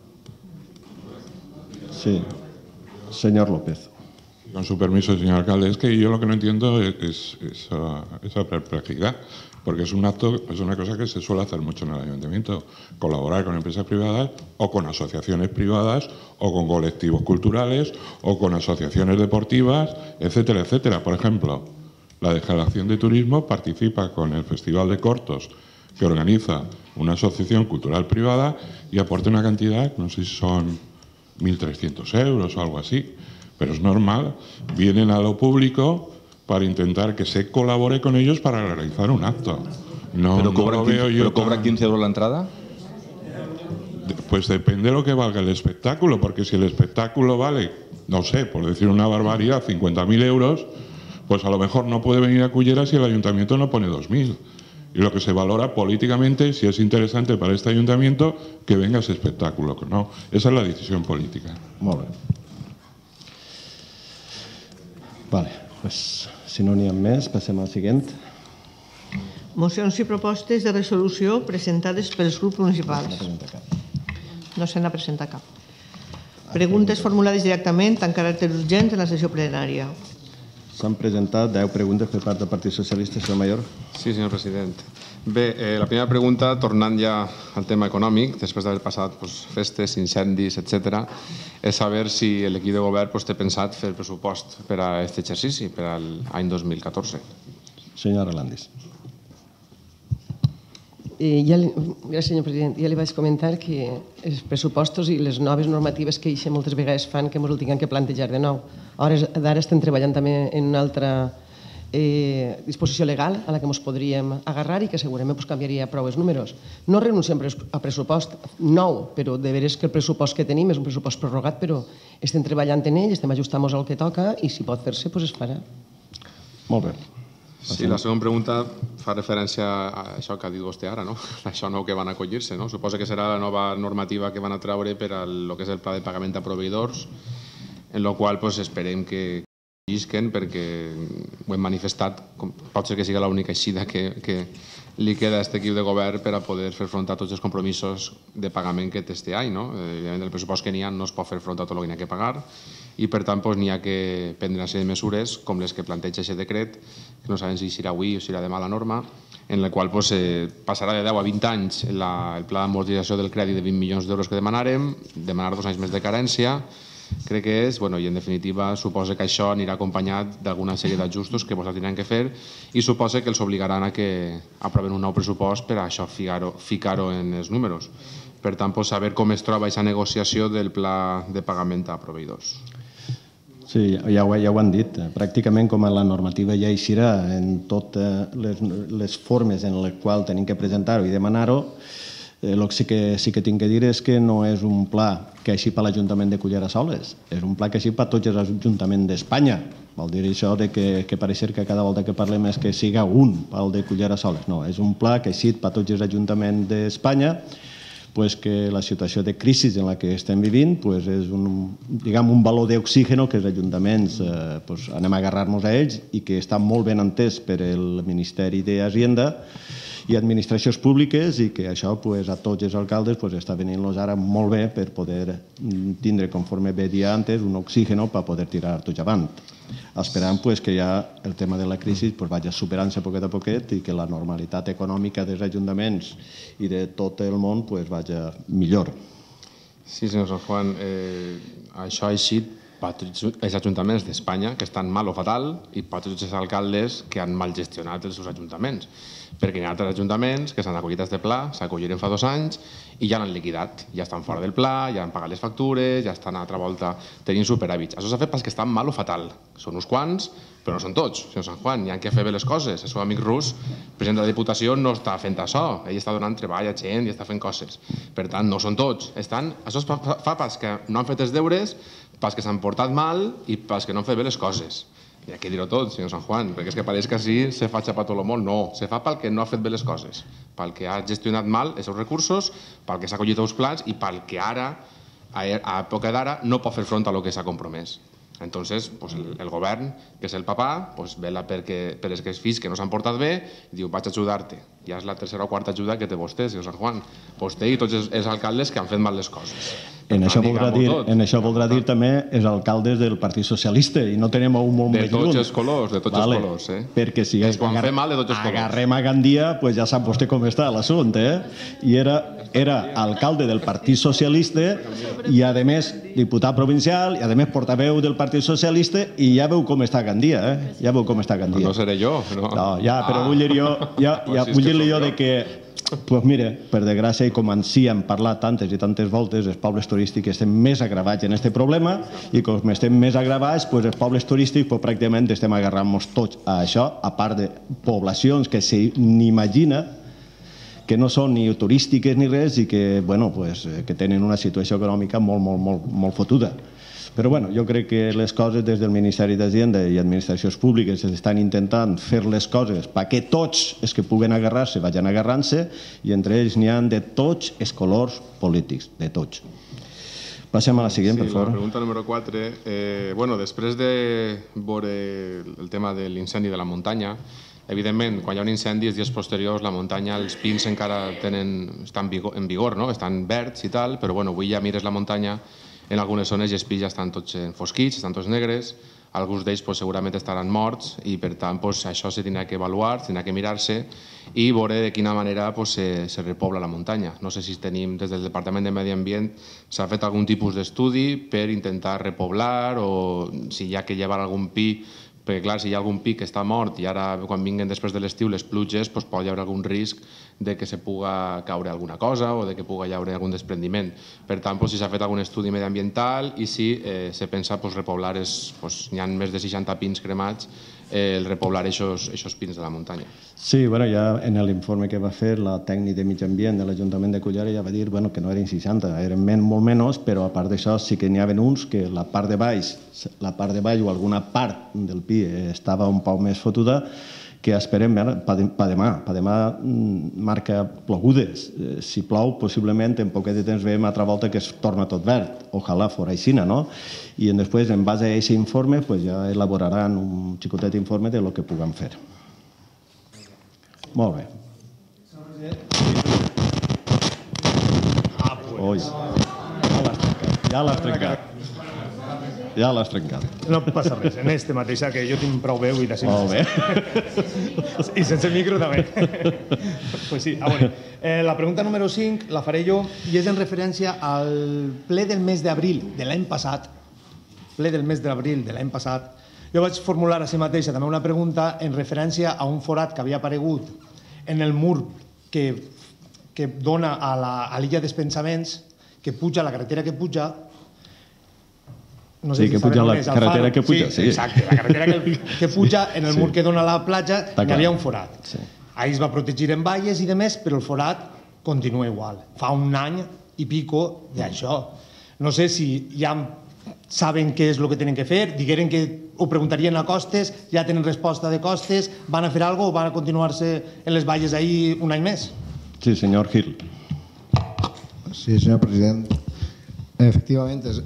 Sí. Señor López. Con su permiso, señor alcalde, es que yo lo que no entiendo es, es, es uh, esa perplejidad, porque es un acto, es una cosa que se suele hacer mucho en el ayuntamiento, colaborar con empresas privadas o con asociaciones privadas o con colectivos culturales o con asociaciones deportivas, etcétera, etcétera. Por ejemplo, la Delegación de Turismo participa con el Festival de Cortos que organiza una asociación cultural privada y aporta una cantidad, no sé si son mil trescientos euros o algo así, pero es normal, vienen a lo público para intentar que se colabore con ellos para realizar un acto. No, ¿Pero, no cobran lo veo quince, yo ¿pero cobra tan... quince euros la entrada? Pues depende de lo que valga el espectáculo, porque si el espectáculo vale, no sé, por decir una barbaridad, cincuenta mil euros, pues a lo mejor no puede venir a Cullera si el ayuntamiento no pone dos mil. Y lo que se valora políticamente, si es interesante para este ayuntamiento, que venga ese espectáculo. No, esa es la decisión política. Molt bé. Vale, pues, si no n'hi ha més, passem al següent. Mocions i propostes de resolució presentades pels grups municipals. No se n'ha presentat cap. Preguntes formulades directament en caràcter urgent en la sessió plenària. S'han presentat deu preguntes per part del Partit Socialista, senyor Mayor. Sí, senyor president. Bé, eh, la primera pregunta, tornant ja al tema econòmic, després d'haver passat pues, festes, incendis, etcètera, és saber si l'equip de govern pues, té pensat fer el pressupost per a aquest exercici, per a l'any dos mil catorze. Senyor Arlandis. Eh, ja li, gràcies, senyor president. Ja li vaig comentar que els pressupostos i les noves normatives que eixe moltes vegades fan que ens el tinguem que plantejar de nou. D'ara estem treballant també en una altra eh, disposició legal a la que ens podríem agarrar i que segurament pues, canviaria prou els números. No renunciem a pressupost nou, però de veres que el pressupost que tenim és un pressupost prorrogat, però estem treballant en ell, estem ajustant-nos al que toca i si pot fer-se, pues es farà. Molt bé. Sí, la segona pregunta fa referència a això que ha dit vostè ara, no? Això nou que van acollir-se, no? Suposa que serà la nova normativa que van a treure per al que és el pla de pagament a proveïdors, en la qual pues, esperem que llisquen perquè ho hem manifestat, pot ser que sigui l'única eixida que, que li queda a aquest equip de govern per a poder fer front a tots els compromisos de pagament que té este any. No? Evidentment, el pressupost que n'hi ha no es pot fer front a tot el que n'hi ha que pagar i per tant doncs, n'hi ha que prendre una sèrie de mesures com les que planteja aquest decret, que no sabem si serà avui o si serà demà la norma, en la qual doncs, eh, passarà de deu a vint anys la, el pla d'amortització del crèdit de vint milions d'euros que demanarem, demanar dos anys més de carència, crec que és, bueno, i en definitiva suposa que això anirà acompanyat d'alguna sèrie d'ajustos que vostès tindran que fer i suposa que els obligaran a que aproven un nou pressupost per a això ficar-ho ficar en els números. Per tant, pues, saber com es troba aquesta negociació del pla de pagament a proveïdors. Sí, ja ho, ja ho han dit. Pràcticament com la normativa ja eixirà en totes les, les formes en les quals tenim que presentar-ho i demanar-ho. El que sí que, sí que tinc que dir és que no és un pla que així per l'Ajuntament de Cullera-Soles, és un pla que així per tots els ajuntaments d'Espanya. Vol dir això de que, que pareixer que cada volta que parlem és que siga un, el de Cullera-Soles. No, és un pla que així per tots els ajuntaments d'Espanya, pues que la situació de crisi en la que estem vivint pues és un, diguem, un valor d'oxígeno que els ajuntaments eh, pues anem a agarrar-nos a ells i que està molt ben entès per el Ministeri d'Hisenda i administracions públiques i que això pues, a tots els alcaldes pues, està venint-los ara molt bé per poder tindre, conforme bé dia antes, un oxígeno per poder tirar tots avant. Esperant pues, que ja el tema de la crisi pues, vagi superant-se poquet a poquet i que la normalitat econòmica dels ajuntaments i de tot el món pues, vagi millor. Sí, senyor Sant Juan, eh, això ha eixit per tots els ajuntaments d'Espanya que estan mal o fatal i per tots els alcaldes que han mal gestionat els seus ajuntaments. Perquè hi ha altres ajuntaments que s'han acollit a aquest pla, s'acolliren fa dos anys i ja l'han liquidat. Ja estan fora del pla, ja han pagat les factures, ja estan a altra volta tenint superàvits. Això s'ha fet pels que estan mal o fatal. Són uns quants, però no són tots, senyor Sant Juan. Hi ha que fer bé les coses. El seu amic rus, president de la Diputació, no està fent això. Ell està donant treball a gent i està fent coses. Per tant, no són tots. Estan... Això es fa pels que no han fet els deures, pels que s'han portat mal i pels que no han fet bé les coses. Hi ha que dir-ho tot, senyor Sant Juan, perquè és que pareix que així se fa xapar tot el món. No, se fa pel que no ha fet bé les coses, pel que ha gestionat mal els seus recursos, pel que s'ha acollit als plans i pel que ara, a època d'ara, no pot fer front a lo que s'ha compromès. Entonces, pues el, el govern, que és el papà, pues vela perquè, per els fills que no s'han portat bé i diu, vaig a ajudar-te. Ja és la tercera o quarta ajuda que té vostè, senyor Sant Juan. Vostè i tots els, els alcaldes que han fet mal les coses. En això, voldrà dir, en això voldrà dir també els alcaldes del Partit Socialista i no tenem un molt més lluny. De tots els colors, de tots vale. els colors. Eh? Perquè si es quan agar... mal de tots els colors. Agarrem a Gandia, pues ja sap vostè com està l'assumpte. Eh? I era, era alcalde del Partit Socialista i a més diputat provincial i a més portaveu del Partit Socialista i ja veu com està Gandia. Eh? Ja veu com està Gandia. No seré jo. No, no ja, però ah. vull dir jo, ja, ja, vull dir-li jo de que pues mire, per desgràcia, i com ens hi hem parlat tantes i tantes voltes, els pobles turístics estem més agravats en aquest problema i com estem més agravats, pues els pobles turístics pues, pràcticament estem agarrant-nos tots a això, a part de poblacions que se n'imagina que no són ni turístiques ni res i que, bueno, pues, que tenen una situació econòmica molt, molt, molt, molt fotuda. Però bueno, jo crec que les coses des del Ministeri d'Hisenda i administracions públiques estan intentant fer les coses perquè tots els que puguen agarrar-se vagin agarrant-se i entre ells n'hi ha de tots els colors polítics, de tots. Passem a la següent, sí, per favor. La pregunta número quatre. Eh, bueno, després de veure el tema de l'incendi de la muntanya, evidentment, quan hi ha un incendi, els dies posteriors, la muntanya, els pins encara tenen, estan en vigor, no? Estan verds i tal, però bueno, avui ja mires la muntanya, en algunes zones els pins ja estan tots fosquits, estan tots negres, alguns d'ells pues, segurament estaran morts i per tant pues, això se tindrà que avaluar, tindrà que mirar-se i veure de quina manera pues, se, se repobla la muntanya. No sé si tenim des del Departament de Medi Ambient s'ha fet algun tipus d'estudi per intentar repoblar o si hi ha que llevar algun pi, perquè clar, si hi ha algun pi que està mort i ara quan vinguen després de l'estiu les pluges pues, pot hi haver algun risc de que se puga caure alguna cosa o de que puga hi haver algun desprendiment. Per tant, pues, si s'ha fet algun estudi mediambiental i si eh, se pensa pues, repoblar, es, pues, hi ha més de seixanta pins cremats, eh, el repoblar aquests pins de la muntanya. Sí, bueno, ja en l'informe que va fer la tècnic de mig ambient de l'Ajuntament de Cullera ja va dir bueno, que no eren seixanta, eren men, molt menys, però a part d'això sí que n'hi havia uns que la part de baix, la part de baix o alguna part del pi estava un poc més fotuda que esperem per demà. Per demà marca plogudes. Si plou, possiblement en poquet de temps veiem altra volta que es torna tot verd. Ojalà fora aixina, no? I després, en base a aquest informe, ja elaboraran un xicotet informe de lo que puguem fer. Molt bé. Ui, ja l'has trencat. Ja l'has trencat. No passa res, en este mateix, que jo tinc prou veu i de Molt bé. I sense micro també. Pues sí, a veure, eh, la pregunta número cinc la faré jo i és en referència al ple del mes d'abril de l'any passat. Ple del mes d'abril de l'any passat. Jo vaig formular a si mateixa també una pregunta en referència a un forat que havia aparegut en el mur que, que dona a l'illa dels Pensaments, que puja, la carretera que puja. No sé sí, si que puja la és, carretera que puja, sí. Sí, exacte, la carretera que, que puja en el sí. mur que dona a la platja, hi havia un forat. Sí. Ahí es va protegir en valles i demés, però el forat continua igual. Fa un any i pico d'això. No sé si ja saben què és el que tenen que fer, digueren que ho preguntarien a Costes, ja tenen resposta de Costes, van a fer alguna cosa o van a continuar-se en les valles ahí un any més? Sí, senyor Gil. Sí, senyor president. Efectivament, és...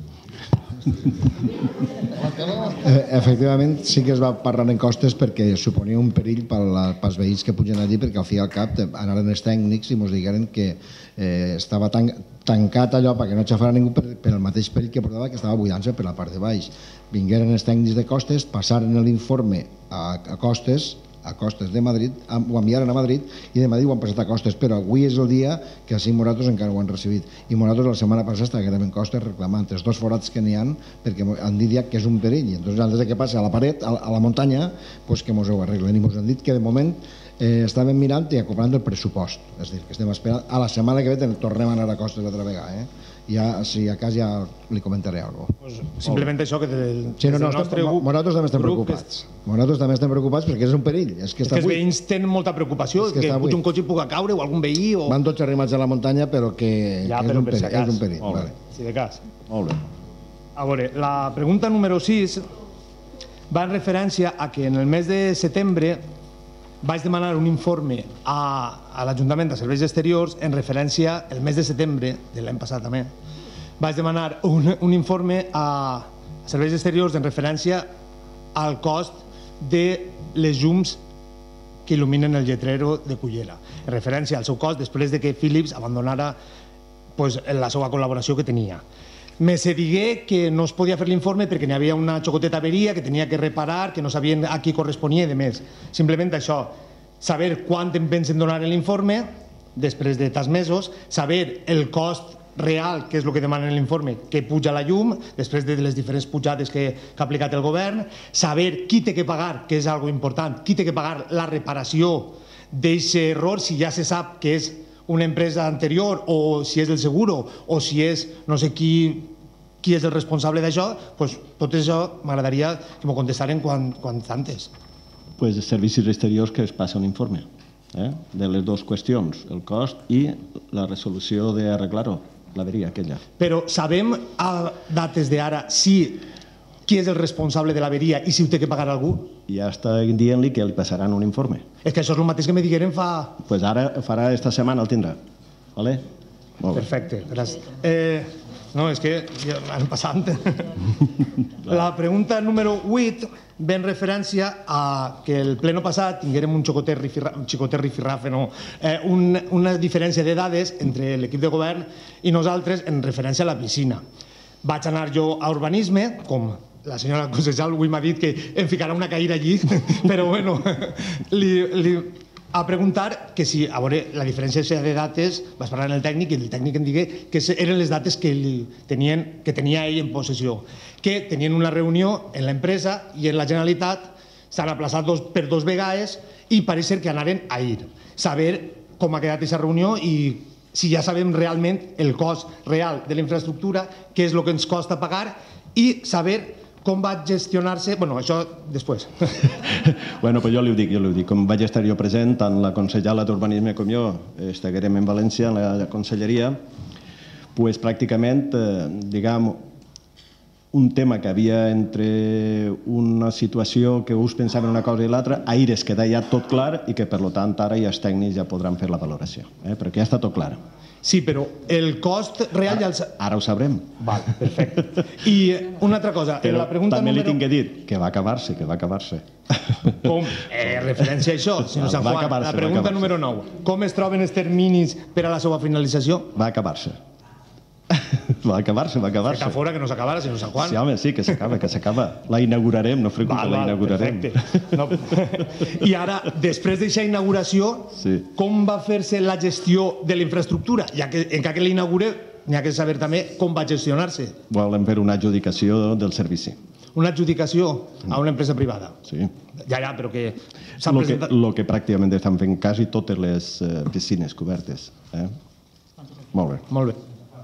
efectivament sí que es va parlar en Costes perquè suponia un perill pels veïns que pugen allí, perquè al fi i al cap anaren els tècnics i ens digueren que eh, estava tan, tancat allò perquè no xafara ningú per, per el mateix perill que portava, que estava buidant-se per la part de baix. Vingueren els tècnics de Costes, passaren l'informe a, a Costes a Costes de Madrid, ho enviaren a Madrid i de Madrid ho han passat a Costes, però avui és el dia que així nosaltres encara ho han recibit. I nosaltres la setmana passada estàvem en Costes reclamant els dos forats que n'hi ha perquè han dit ja que és un perill. I entonces, antes de que passi a la paret, a la muntanya, pues que ens ho arreglen. I ens han dit que de moment eh, estàvem mirant i acompanyant el pressupost. És a dir, que estem esperant. A la setmana que ve tornem a anar a Costes altra vegada. Eh? Ja, si a cas ja li comentaré alguna cosa. Pues simplement això que del, sí, no, no, del nostre grup... Nosaltres també estem preocupats. Nosaltres també estem preocupats perquè és un perill. És que, és que els veïns tenen molta preocació, és que, que puja un cotxe i puga caure o algun veí o... Van tots arrimats a la muntanya, però que, ja, que però és, un perill, si és un perill. Molt vale. Si de cas. Molt bé. A veure, la pregunta número sis va en referència a que en el mes de setembre vaig demanar un informe a, a l'Ajuntament de Serveis Exteriors en referència al mes de setembre de l'any passat també. Vaig demanar un, un informe a Serveis Exteriors en referència al cost de les llums que il·luminen el lletrero de Cullera, en referència al seu cost després de que Philips abandonara pues, la seva col·laboració que tenia. Me se digué que no es podia fer l'informe perquè n'hi havia una xocoteta averia que tenia que reparar, que no sabien a qui corresponia i de més. Simplement això, saber quant em pensen donar l'informe després de tants mesos, saber el cost real, que és el que demanen en l'informe, que puja la llum, després de les diferents pujades que, que ha aplicat el govern, saber qui té que pagar, que és algo important, qui té que pagar la reparació d'aquest error, si ja se sap que és una empresa anterior o si és el seguro o si és no sé qui, qui és el responsable d'això, doncs tot això m'agradaria que m'ho contestaren quan, quan antes. Pues Servicis Exteriors que es passa un informe eh, de les dues qüestions, el cost i la resolució d'arreglar-ho. L'averia aquella. Però sabem a dates d'ara si qui és el responsable de l'averia i si ho té que pagar algú? Ja està dient-li que li passaran un informe. És que això és el mateix que me digueren fa... Doncs pues ara farà esta setmana, el tindrà. Vale? Molt bé. Perfecte, gràcies. Eh, no, és que ja han passat. La pregunta número vuit ve en referència a que el pleno passat tinguérem un xicotet rifirrafe, no, eh, un, una diferència de dades entre l'equip de govern i nosaltres en referència a la piscina. Vaig anar jo a urbanisme, com la senyora Cosejal avui m'ha dit que em ficarà una caïra allí, però bueno, li, li, a preguntar que si, a veure, la diferència de dates, vaig parlar amb el tècnic i el tècnic em digué que eren les dates que, li tenien, que tenia ell en possessió, que tenien una reunió en l'empresa i en la Generalitat s'han aplaçat dos, per dos vegades i pareix ser que anaren a ir. Saber com ha quedat aquesta reunió i si ja sabem realment el cost real de la infraestructura, què és el que ens costa pagar i saber com va gestionar-se... Bueno, això després. Bueno, pues jo li ho dic, jo li ho dic. Com vaig estar jo present, tant la consellera d'Urbanisme com jo estiguérem en València, en la conselleria, pues pràcticament, eh, diguem, un tema que havia entre una situació que uns pensaven una cosa i l'altra, ahir es queda ja tot clar i que, per tant, ara ja els tècnics ja podran fer la valoració, eh? Perquè ja està tot clar. Sí, però el cost real ja... Els... Ara ho sabrem. Val, perfecte. I una altra cosa, en la pregunta també li número... tinc que dir que va acabar-se, que va acabar-se. Com? Eh, referència a això, senyor Sant Juan. La pregunta número nou. Com es troben els terminis per a la seva finalització? Va acabar-se. Va acabar-se, va acabar-se. Està fora que no s'acabara, senyor Sant Juan. Sí, home, sí, que s'acaba, que s'acaba. La inaugurarem, no freqüent que la inaugurarem. Perfecte. No. I ara, després d'aquesta inauguració, sí. Com va fer-se la gestió de la infraestructura? Ja que encara que l'inaugure, n'hi ha que saber també com va gestionar-se. Volem fer una adjudicació del servici. Una adjudicació a una empresa privada? Sí. Ja, ja, però que... El que, lo que pràcticament estan fent quasi totes les uh, piscines cobertes. Eh? Molt bé. Molt bé.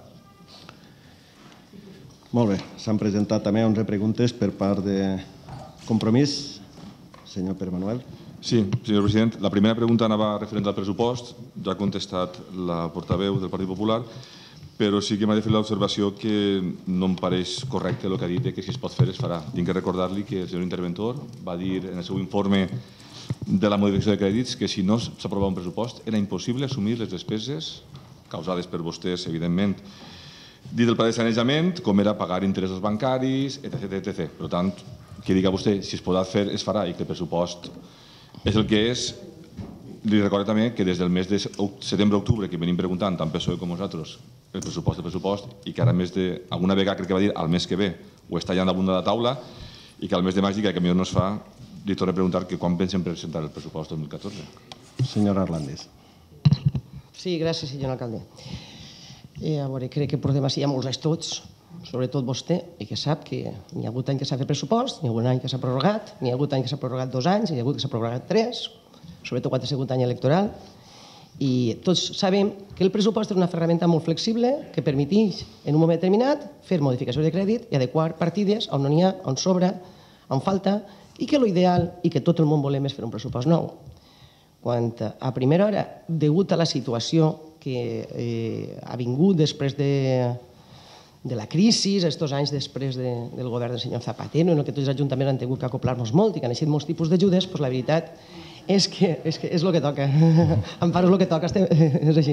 Molt bé, s'han presentat també onze preguntes per part de Compromís. Senyor Pere Manuel. Sí, senyor president. La primera pregunta anava referent al pressupost. Ja ha contestat la portaveu del Partit Popular, però sí que m'ha de fer l'observació que no em pareix correcte el que ha dit que si es pot fer es farà. Tinc que recordar-li que el senyor interventor va dir en el seu informe de la modificació de crèdits que si no s'aprovava un pressupost era impossible assumir les despeses causades per vostès, evidentment, dit del pla de sanejament, com era pagar interessos bancaris, etcètera, etcètera. Per tant, que diga vostè, si es podrà fer, es farà, i que el pressupost és el que és. Li recordo també que des del mes de setembre-octubre, que venim preguntant tant P S O E com nosaltres, el pressupost, el pressupost, i que ara més de, alguna vegada crec que va dir al mes que ve, ho està ja damunt de la taula, i que al mes de maig diga que millor no es fa, li torno a preguntar que quan pensen presentar el pressupost dos mil catorze. Senyor Arlandis. Sí, gràcies, senyor alcalde. Eh, a veure, crec que portem així ja molts anys tots, sobretot vostè, i que sap que n'hi ha hagut any que s'ha fet pressupost, n'hi ha hagut any que s'ha prorrogat, n'hi ha hagut any que s'ha prorrogat dos anys, n'hi ha hagut que s'ha prorrogat tres, sobretot quan ha sigut any electoral, i tots sabem que el pressupost és una ferramenta molt flexible que permeteix, en un moment determinat, fer modificació de crèdit i adequar partides on no n'hi ha, on sobra, on falta, i que l'ideal i que tot el món volem és fer un pressupost nou. Quan a primera hora, degut a la situació que eh, ha vingut després de, de la crisi, aquests anys després de, del govern del senyor Zapatero, en què tots els ajuntaments han tingut que acoplar-nos molt i que han eixit molts tipus d'ajudes, doncs la veritat és que és, que és el que toca. Amparo, és el que toca, estem... és així.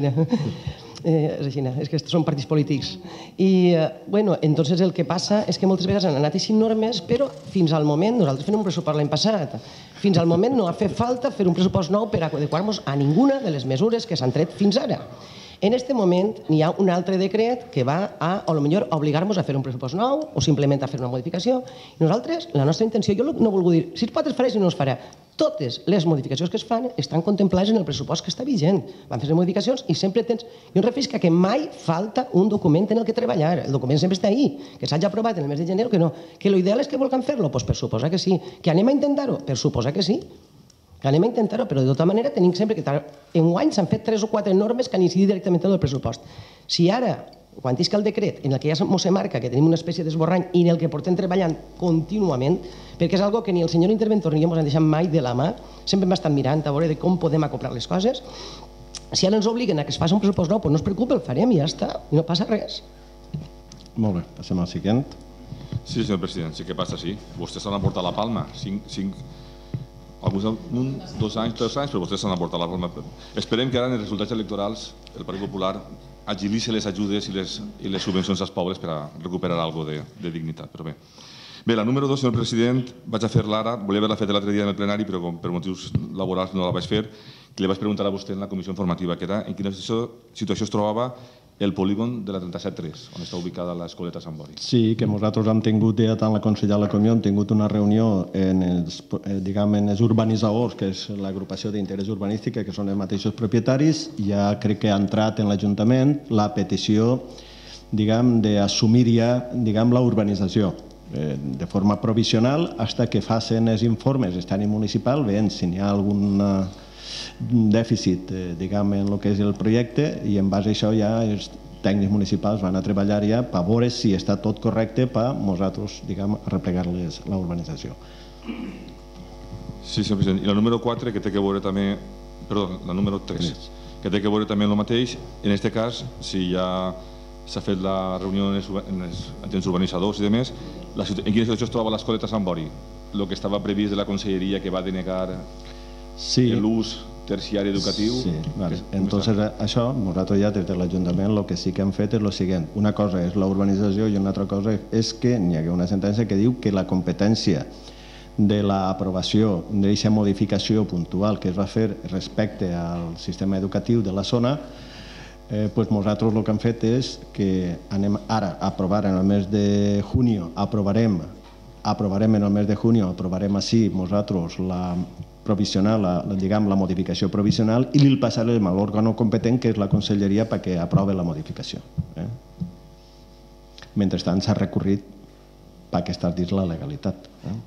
Eh, és així, és que són partits polítics. I, eh, bueno, entonces el que passa és que moltes vegades han anat així normes, però fins al moment, nosaltres fem un pressupost l'any passat, fins al moment no ha fet falta fer un pressupost nou per adequar-nos a ninguna de les mesures que s'han tret fins ara. En aquest moment n'hi ha un altre decret que va a, o potser, obligar-nos a fer un pressupost nou o simplement a fer una modificació. I nosaltres, la nostra intenció, jo no he volgut dir, si es pot es farà, si no es farà. Totes les modificacions que es fan estan contemplades en el pressupost que està vigent. Van fer les modificacions i sempre tens... Jo em referisc que mai falta un document en el que treballar. El document sempre està ahí. Que s'hagi aprovat en el mes de gener o que no. Que l'ideal és que vulguem fer-lo? Doncs per suposar que sí. Que anem a intentar-ho? Per suposar que sí. Que anem a intentar-ho, però de tota manera tenim sempre que... Enguany s'han fet tres o quatre normes que han incidit directament en el pressupost. Si ara, quan isca el decret, en el que ja se marca que tenim una espècie d'esborrany i en el que portem treballant contínuament, perquè és algo que ni el senyor interventor ni jo ens han deixat mai de la mà, sempre hem estat mirant a veure de com podem acoplar les coses. Si ara ens obliguen a que es faci un pressupost nou, doncs no es preocupi, el farem i ja està, i no passa res. Molt bé, passem al següent. Sí, senyor president, sí que passa, sí. Vostès s'han aportat la palma. Cinc, cinc, alguns, un, dos anys, tres anys, però vostès s'han aportat la palma. Esperem que ara en els resultats electorals el Partit Popular agilitzi les ajudes i les, i les subvencions als pobres per a recuperar alguna cosa de, de dignitat. Però bé. Bé, la número dos, senyor president, vaig a fer-la ara. Volia haver-la fet l'altre dia en el plenari, però com per motius laborals no la vaig fer, que li vaig preguntar a vostè en la comissió informativa, que era en quina situació es trobava el polígon de la trenta-set tres, on està ubicada l'escoleta Sant Bori. Sí, que nosaltres hem tingut, ja tant la consellera de la Comissió, hem tingut una reunió en els, diguem, en els urbanitzadors, que és l'agrupació d'interès urbanístic, que són els mateixos propietaris. Ja crec que ha entrat en l'Ajuntament la petició, diguem, d'assumir ja, diguem, la urbanització de forma provisional fins que facin els informes d'estadi municipal, veient si n'hi ha algun dèficit, diguem, en el que és el projecte, i en base a això ja els tècnics municipals van a treballar ja per veure si està tot correcte per nosaltres, diguem, replegar-les la urbanització. Sí, senyor president. I la número quatre, que té que veure també... Perdó, la número tres, que té que veure també el mateix. En aquest cas, si hi ha s'ha fet la reunió en els agents urbanitzadors i demés. En quina situació es troba l'escoleta Sant Bori? El que estava previst de la conselleria que va denegar l'ús terciari educatiu. Sí, vale. Entonces això, nosaltres ja des de l'Ajuntament el que sí que hem fet és el següent. Una cosa és la urbanització i una altra cosa és que n'hi ha una sentència que diu que la competència de l'aprovació d'aquesta modificació puntual que es va fer respecte al sistema educatiu de la zona, eh, pues nosaltres el que hem fet és que anem ara a aprovar en el mes de juny, aprovarem, aprovarem en el mes de juny, aprovarem així nosaltres la provisional, la, diguem, la modificació provisional i li passarem a l'òrgan competent que és la conselleria perquè aprove la modificació. Eh? Mentrestant s'ha recorrit perquè està dins la legalitat. Eh?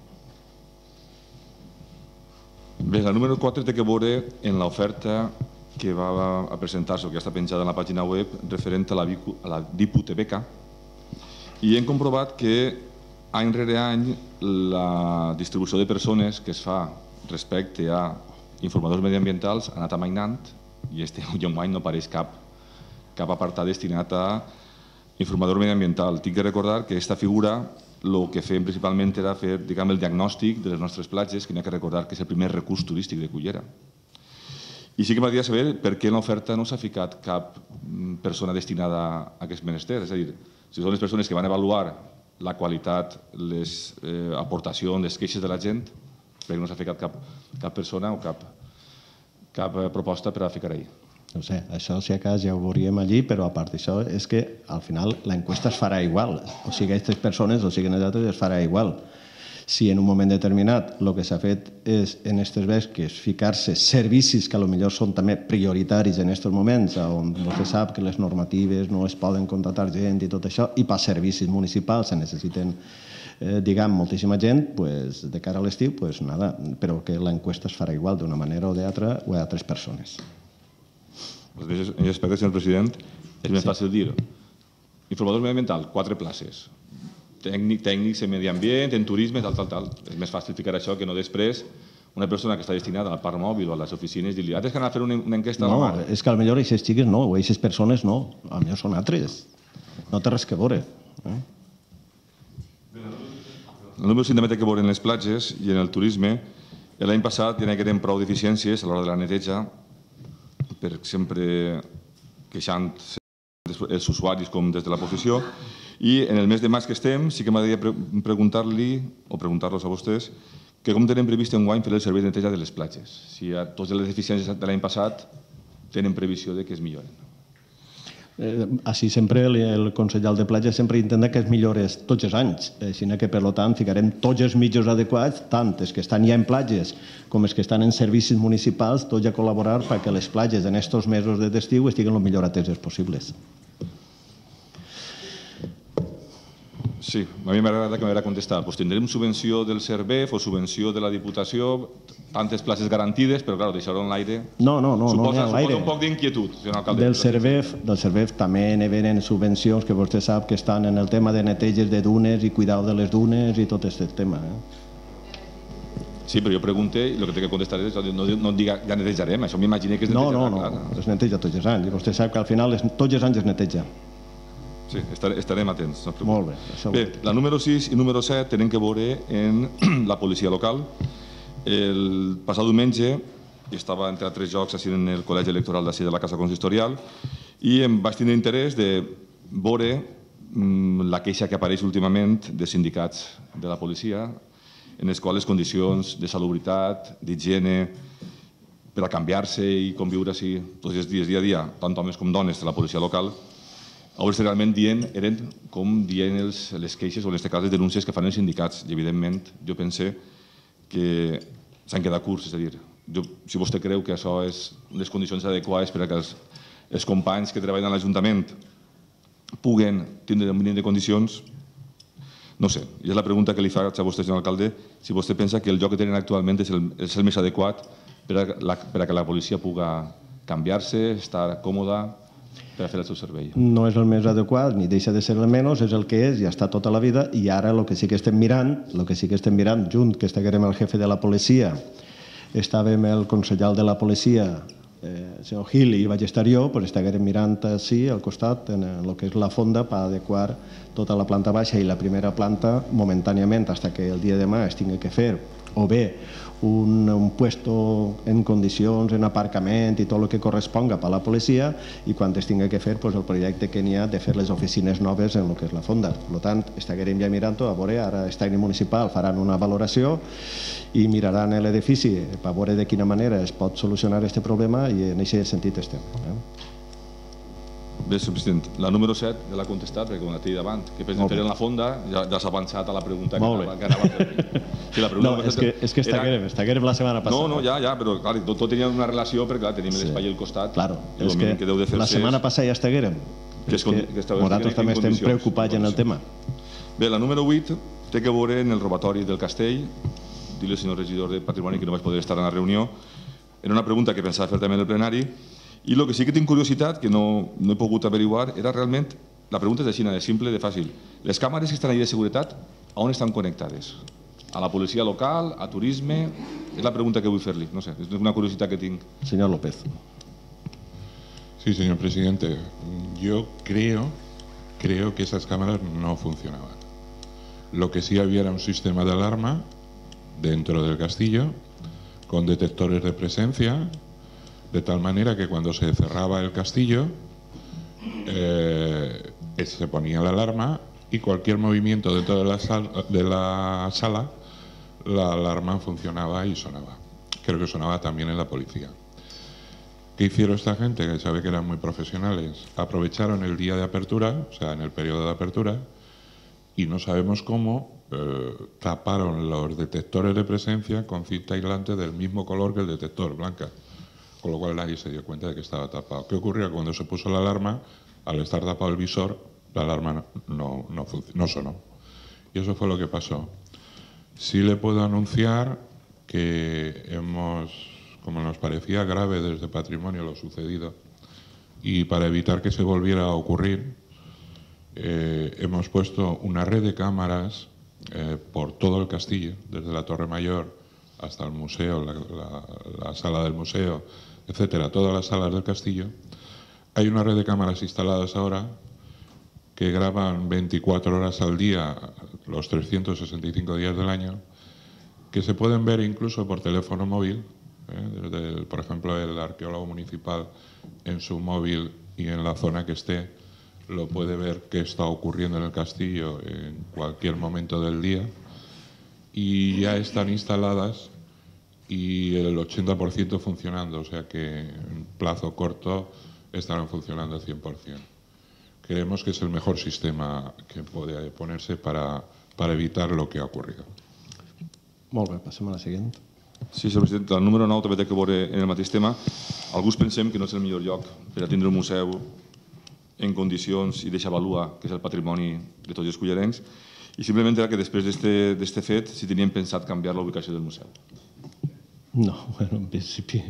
Bé, la número quatre té que veure en l'oferta que va a presentar-se o que està penjada en la pàgina web referent a la, a la Diputebeca i hem comprovat que any rere any la distribució de persones que es fa respecte a informadors mediambientals ha anat amainant i este any no apareix cap, cap apartat destinat a informador mediambiental. Tinc que recordar que aquesta figura el que fem principalment era fer diguem, el diagnòstic de les nostres platges, que n'hi ha que recordar que és el primer recurs turístic de Cullera. I sí que m'agradaria saber per què en l'oferta no s'ha ficat cap persona destinada a aquest menester. És a dir, si són les persones que van avaluar la qualitat, les eh, aportacions, les queixes de la gent, perquè no s'ha ficat cap, cap persona o cap, cap proposta per a ficar ahí. No sé, això si a cas ja ho veuríem allí, però a part d'això és que al final l'enquesta es farà igual. O sigui, aquestes persones, o sigui, nosaltres es farà igual. Si en un moment determinat el que s'ha fet és en aquestes vesques ficar-se servicis que potser són també prioritaris en aquests moments, on vostè sap que les normatives no es poden contractar gent i tot això, i per servicis municipals se necessiten Eh, diguem, moltíssima gent, pues, de cara a l'estiu, pues, nada, però que l'enquesta es farà igual d'una manera o d'altra o a altres persones. En aquest aspecte, senyor president, és més fàcil dir informador mediambiental, quatre places. Tècnic, tècnics en medi ambient, en turisme, tal, tal, tal. És més fàcil ficar això que no després una persona que està destinada al parc mòbil o a les oficines dir-li, ah, tens que anar a fer una, una enquesta a la mar. No, és que potser aquestes xiques no, o aquestes persones no, potser són altres. No té res que veure. Eh? El número cinc també té que veure en les platges i en el turisme. L'any passat ja n'hi hagueren prou deficiències a l'hora de la neteja, per sempre queixant els usuaris com des de la professió. I en el mes de maig que estem sí que m'agradaria preguntar-li, o preguntar-los a vostès, que com tenen previst enguany fer el servei de neteja de les platges. Si a totes les deficiències de l'any passat tenen previsió de que es milloren. Eh, així sempre el, el consellal de platja sempre intenta que es millores tots els anys, així que per tant ficarem tots els mitjans adequats, tant els que estan ja en platges com els que estan en servicis municipals, tots a col·laborar perquè les platges en aquests mesos d'estiu estiguen el millor ateses possibles. Sí, a mi m'agrada que m'haguera contestat. Pues tindrem subvenció del Servef o subvenció de la Diputació, tantes places garantides, però clar, deixar-ho en l'aire no, no, no, suposa, no suposa un poc d'inquietud, senyor alcalde. Del Servef, del Servef també ne venen subvencions que vostè sap que estan en el tema de neteges de dunes i cuidar de les dunes i tot aquest tema. Eh? Sí, però jo pregunto i el que té que contestar és no, no diga ja netejarem, això m'imagino que es netejarà. No, no, no, es neteja tots els anys i vostè sap que al final es, tots els anys es neteja. Sí, estarem atents. No Molt bé. Bé, la número sis i número set tenen que veure en la policia local. El passat diumenge estava entre altres jocs en el col·legi electoral d'ací de la Casa Consistorial i em vaig tenir interès de veure la queixa que apareix últimament de sindicats de la policia en les quals les condicions de salubritat, d'higiene, per a canviar-se i conviure així tots els dies, dia a dia, tant homes com dones de la policia local, a veure si realment dient, eren com dient els, les queixes o en aquest cas les denúncies que fan els sindicats. I evidentment jo pense que s'han quedat curts, és a dir, jo, si vostè creu que això és les condicions adequades per a que els, els companys que treballen a l'Ajuntament puguen tindre un mínim de condicions, no sé, i és la pregunta que li faig a vostè, senyor alcalde, si vostè pensa que el lloc que tenen actualment és el, és el més adequat per a, la, per a que la policia puga canviar-se, estar còmoda, per a fer el seu servei. No és el més adequat, ni deixa de ser el menys, és el que és, ja està tota la vida, i ara el que sí que estem mirant, el que sí que estem mirant, junt que estiguem el jefe de la policia, estàvem el consellal de la policia, el senyor Gil i vaig estar jo, doncs estaguérem mirant així al costat en el que és la fonda per adequar tota la planta baixa i la primera planta momentàniament fins que el dia de demà es tingui que fer o bé un, un puesto en condicions, en aparcament i tot el que corresponga per a la policia, i quan es tingui que fer doncs, el projecte que n'hi ha de fer les oficines noves en el que és la fonda. Per tant, estaguérem ja mirant-ho, a veure, ara el tècnic municipal faran una valoració i miraran l'edifici per veure de quina manera es pot solucionar aquest problema, i en aquest sentit estem. Eh? Bé, senyor president, la número set ja l'ha contestat, perquè com la té davant, que per fer en la fonda ja, ja s'ha avançat a la pregunta que anava, que anava a fer. Sí, la no, és que, és que estaguérem, era... estaguérem la setmana passada. No, no, ja, ja, però clar, tot, tot tenia una relació, perquè clar, tenim sí. l'espai al costat. Claro, és que, que de la setmana passada ja estaguérem. Que és que, que nosaltres també estem preocupats en el tema. Bé, la número vuit té que veure en el robatori del castell. Dir-li al senyor regidor de Patrimoni que no vaig poder estar en la reunió. Era una pregunta que pensava fer també en el plenari. I el que sí que tinc curiositat, que no, no he pogut averiguar, era realment, la pregunta és així, de simple, de fàcil. Les càmeres que estan allà de seguretat, a on estan connectades? A la policia local, a turisme? És la pregunta que vull fer-li, no sé, és una curiositat que tinc. Señor López. Sí, señor presidente. Yo creo, creo que esas cámaras no funcionaban. Lo que sí había era un sistema de alarma dentro del castillo, con detectores de presencia, de tal manera que cuando se cerraba el castillo eh, se ponía la alarma y cualquier movimiento dentro de la, sal, de la sala, la alarma funcionaba y sonaba. Creo que sonaba también en la policía. ¿Qué hicieron esta gente? Que sabe que eran muy profesionales. Aprovecharon el día de apertura, o sea, en el periodo de apertura, y no sabemos cómo eh, taparon los detectores de presencia con cinta aislante del mismo color que el detector, blanca. Con lo cual nadie se dio cuenta de que estaba tapado. ¿Qué ocurrió? Cuando se puso la alarma, al estar tapado el visor, la alarma no, no, no, no sonó. Y eso fue lo que pasó. Sí le puedo anunciar que hemos, como nos parecía grave desde Patrimonio lo sucedido, y para evitar que se volviera a ocurrir, eh, hemos puesto una red de cámaras eh, por todo el castillo, desde la Torre Mayor hasta el museo, la, la, la sala del museo, etcétera, todas las salas del castillo. Hay una red de cámaras instaladas ahora que graban veinticuatro horas al día, los trescientos sesenta y cinco días del año, que se pueden ver incluso por teléfono móvil, ¿eh? Desde el, por ejemplo, el arqueólogo municipal en su móvil y en la zona que esté, lo puede ver qué está ocurriendo en el castillo en cualquier momento del día. Y ya están instaladas y el ochenta por ciento funcionando, o sea que en plazo corto estarán funcionando al cien por cien. Creemos que es el mejor sistema que puede ponerse para, para evitar lo que ha ocurrido. Molt bé, passem a la següent. Sí, senyor president, el número nou també té que veure en el mateix tema. Alguns pensem que no és el millor lloc per a tindre un museu en condicions i deixar valuar, que és el patrimoni de tots els cullerencs, i simplement era que després d'este fet si teníem pensat canviar la ubicació del museu. No, bueno, en principi...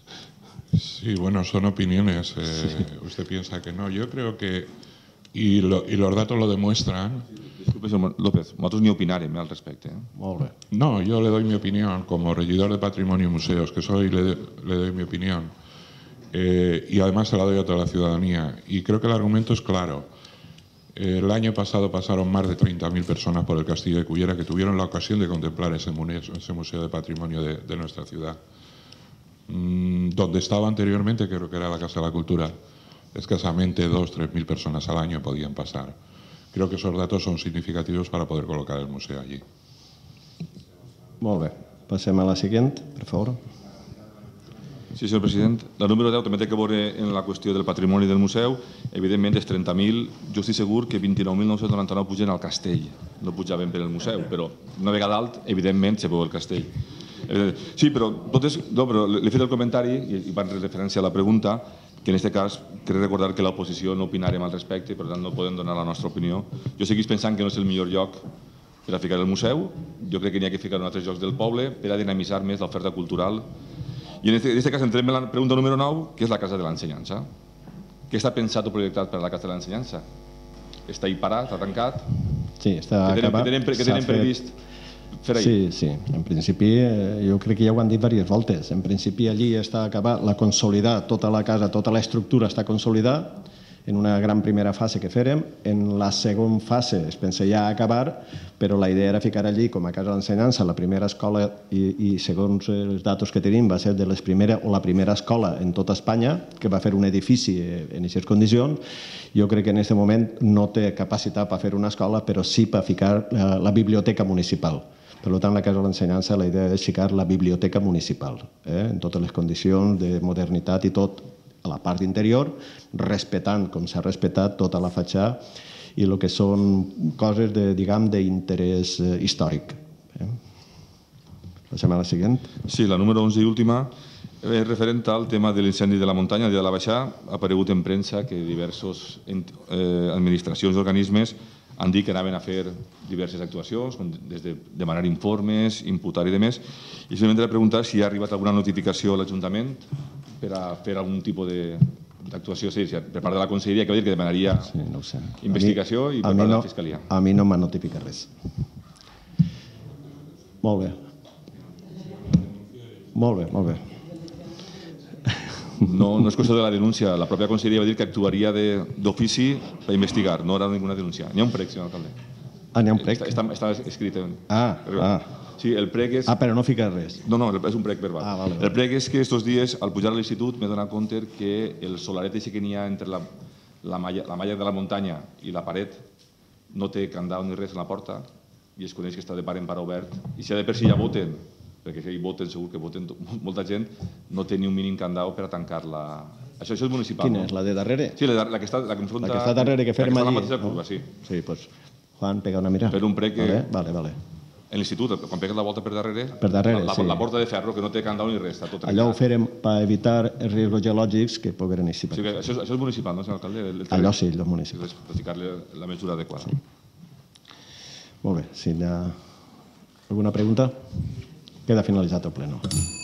Sí, bueno, son opiniones. Eh, sí. Usted piensa que no. Yo creo que, y, lo, y los datos lo demuestran... Disculpe, señor López, nosotros ni opinarem al respecte. ¿eh? No, yo le doy mi opinión como regidor de Patrimonio y Museos, que soy, le, le doy mi opinión. Eh, y además se la doy a toda la ciudadanía. Y creo que el argumento es claro. El año pasado pasaron más de treinta mil personas por el Castillo de Cullera que tuvieron la ocasión de contemplar ese museo, ese museo de patrimonio de, de nuestra ciudad. Mm, donde estaba anteriormente, creo que era la Casa de la Cultura, escasamente dos, tres mil personas al año podían pasar. Creo que esos datos son significativos para poder colocar el museo allí. Molt bé. Passem a la següent, per favor. Sí, senyor president. La número deu també té que veure en la qüestió del patrimoni del museu. Evidentment, dels trenta mil, jo estic segur que vint-i-nou mil nou-cents noranta-nou pugen al castell. No pujaven per el museu, però una vegada alt, evidentment, se veu el castell. Sí, però, totes, no, però l'he fet el comentari, i va en referència a la pregunta, que en aquest cas crec recordar que l'oposició no opinarem al respecte, per tant no podem donar la nostra opinió. Jo seguís pensant que no és el millor lloc per a ficar el museu. Jo crec que n'hi ha que ficar en altres llocs del poble per a dinamitzar més l'oferta cultural. I en aquest cas entrem en la pregunta número nou, que és la Casa de l'Ensenyança. Què està pensat o projectat per a la Casa de l'Ensenyança? Està ahí parat, està tancat? Sí, està acabat. Què tenen previst? fer ahir. Sí, sí. En principi, eh, jo crec que ja ho han dit diverses voltes. En principi, allí està acabat la consolidar, tota la casa, tota l'estructura està consolidada en una gran primera fase que fèrem. En la segona fase es pensa ja acabar, però la idea era ficar allí com a casa d'ensenyança la primera escola i, i segons els datos que tenim va ser de les primera, o la primera escola en tota Espanya que va fer un edifici en aquestes condicions. Jo crec que en aquest moment no té capacitat per fer una escola, però sí per ficar la, la biblioteca municipal. Per tant, la casa d'ensenyança, la idea és ficar la biblioteca municipal, eh? en totes les condicions de modernitat i tot, a la part interior, respectant, com s'ha respectat, tota la fatxada i el que són coses de, diguem, d'interès eh, històric. Eh? Passem a la següent. Sí, la número onze i última és referent al tema de l'incendi de la muntanya, el dia de la baixada. Ha aparegut en premsa que diverses eh, administracions i organismes han dit que anaven a fer diverses actuacions, des de demanar informes, imputar i demés. I simplement he preguntat si ha arribat alguna notificació a l'Ajuntament per a fer algun tipus d'actuació, sí, per part de la Conselleria, que va dir que demanaria sí, no ho sé. investigació i per part de la Fiscalia. A mi no m'ha notificat res. Molt bé. Molt bé, molt bé. No, no és qüestió de la denúncia. La pròpia Conselleria va dir que actuaria d'ofici per investigar. No era ninguna denúncia. N'hi ha un prec, senyor alcalde. Ah, n'hi ha un prec? Està, està escrit. En... Ah, ah. Sí, el prec és... Ah, però no fica res. No, no, és un prec verbal. Ah, vale, vale. El prec és que estos dies, al pujar a l'institut, m'he donat compte que el solaret que n'hi ha entre la, la, malla, la malla de la muntanya i la paret no té candau ni res en la porta i es coneix que està de part en part obert. I si ha de per si ja voten, perquè si hi voten, segur que voten molta gent, no té ni un mínim candau per a tancar-la. Això, això és municipal. Quina no? és, la de darrere? Sí, la, la que està la que enfronta... La que està darrere, que fem allí. La que està a la mateixa curva, sí. Sí, doncs, Juan, pega una mirada. Per un prec que... Vale, vale, vale. En l'institut, quan pegues la volta per darrere, per darrere la, sí. la porta de ferro, que no té candau ni res, està tot trencat. Allò ho farem per evitar els riscos geològics que pogueren existir. Sí, això, això és municipal, no, senyor alcalde? El, el allò sí, allò és municipal. Per ficar-li la mesura adequada. Sí. Molt bé, si hi ha alguna pregunta, queda finalitzat el pleno.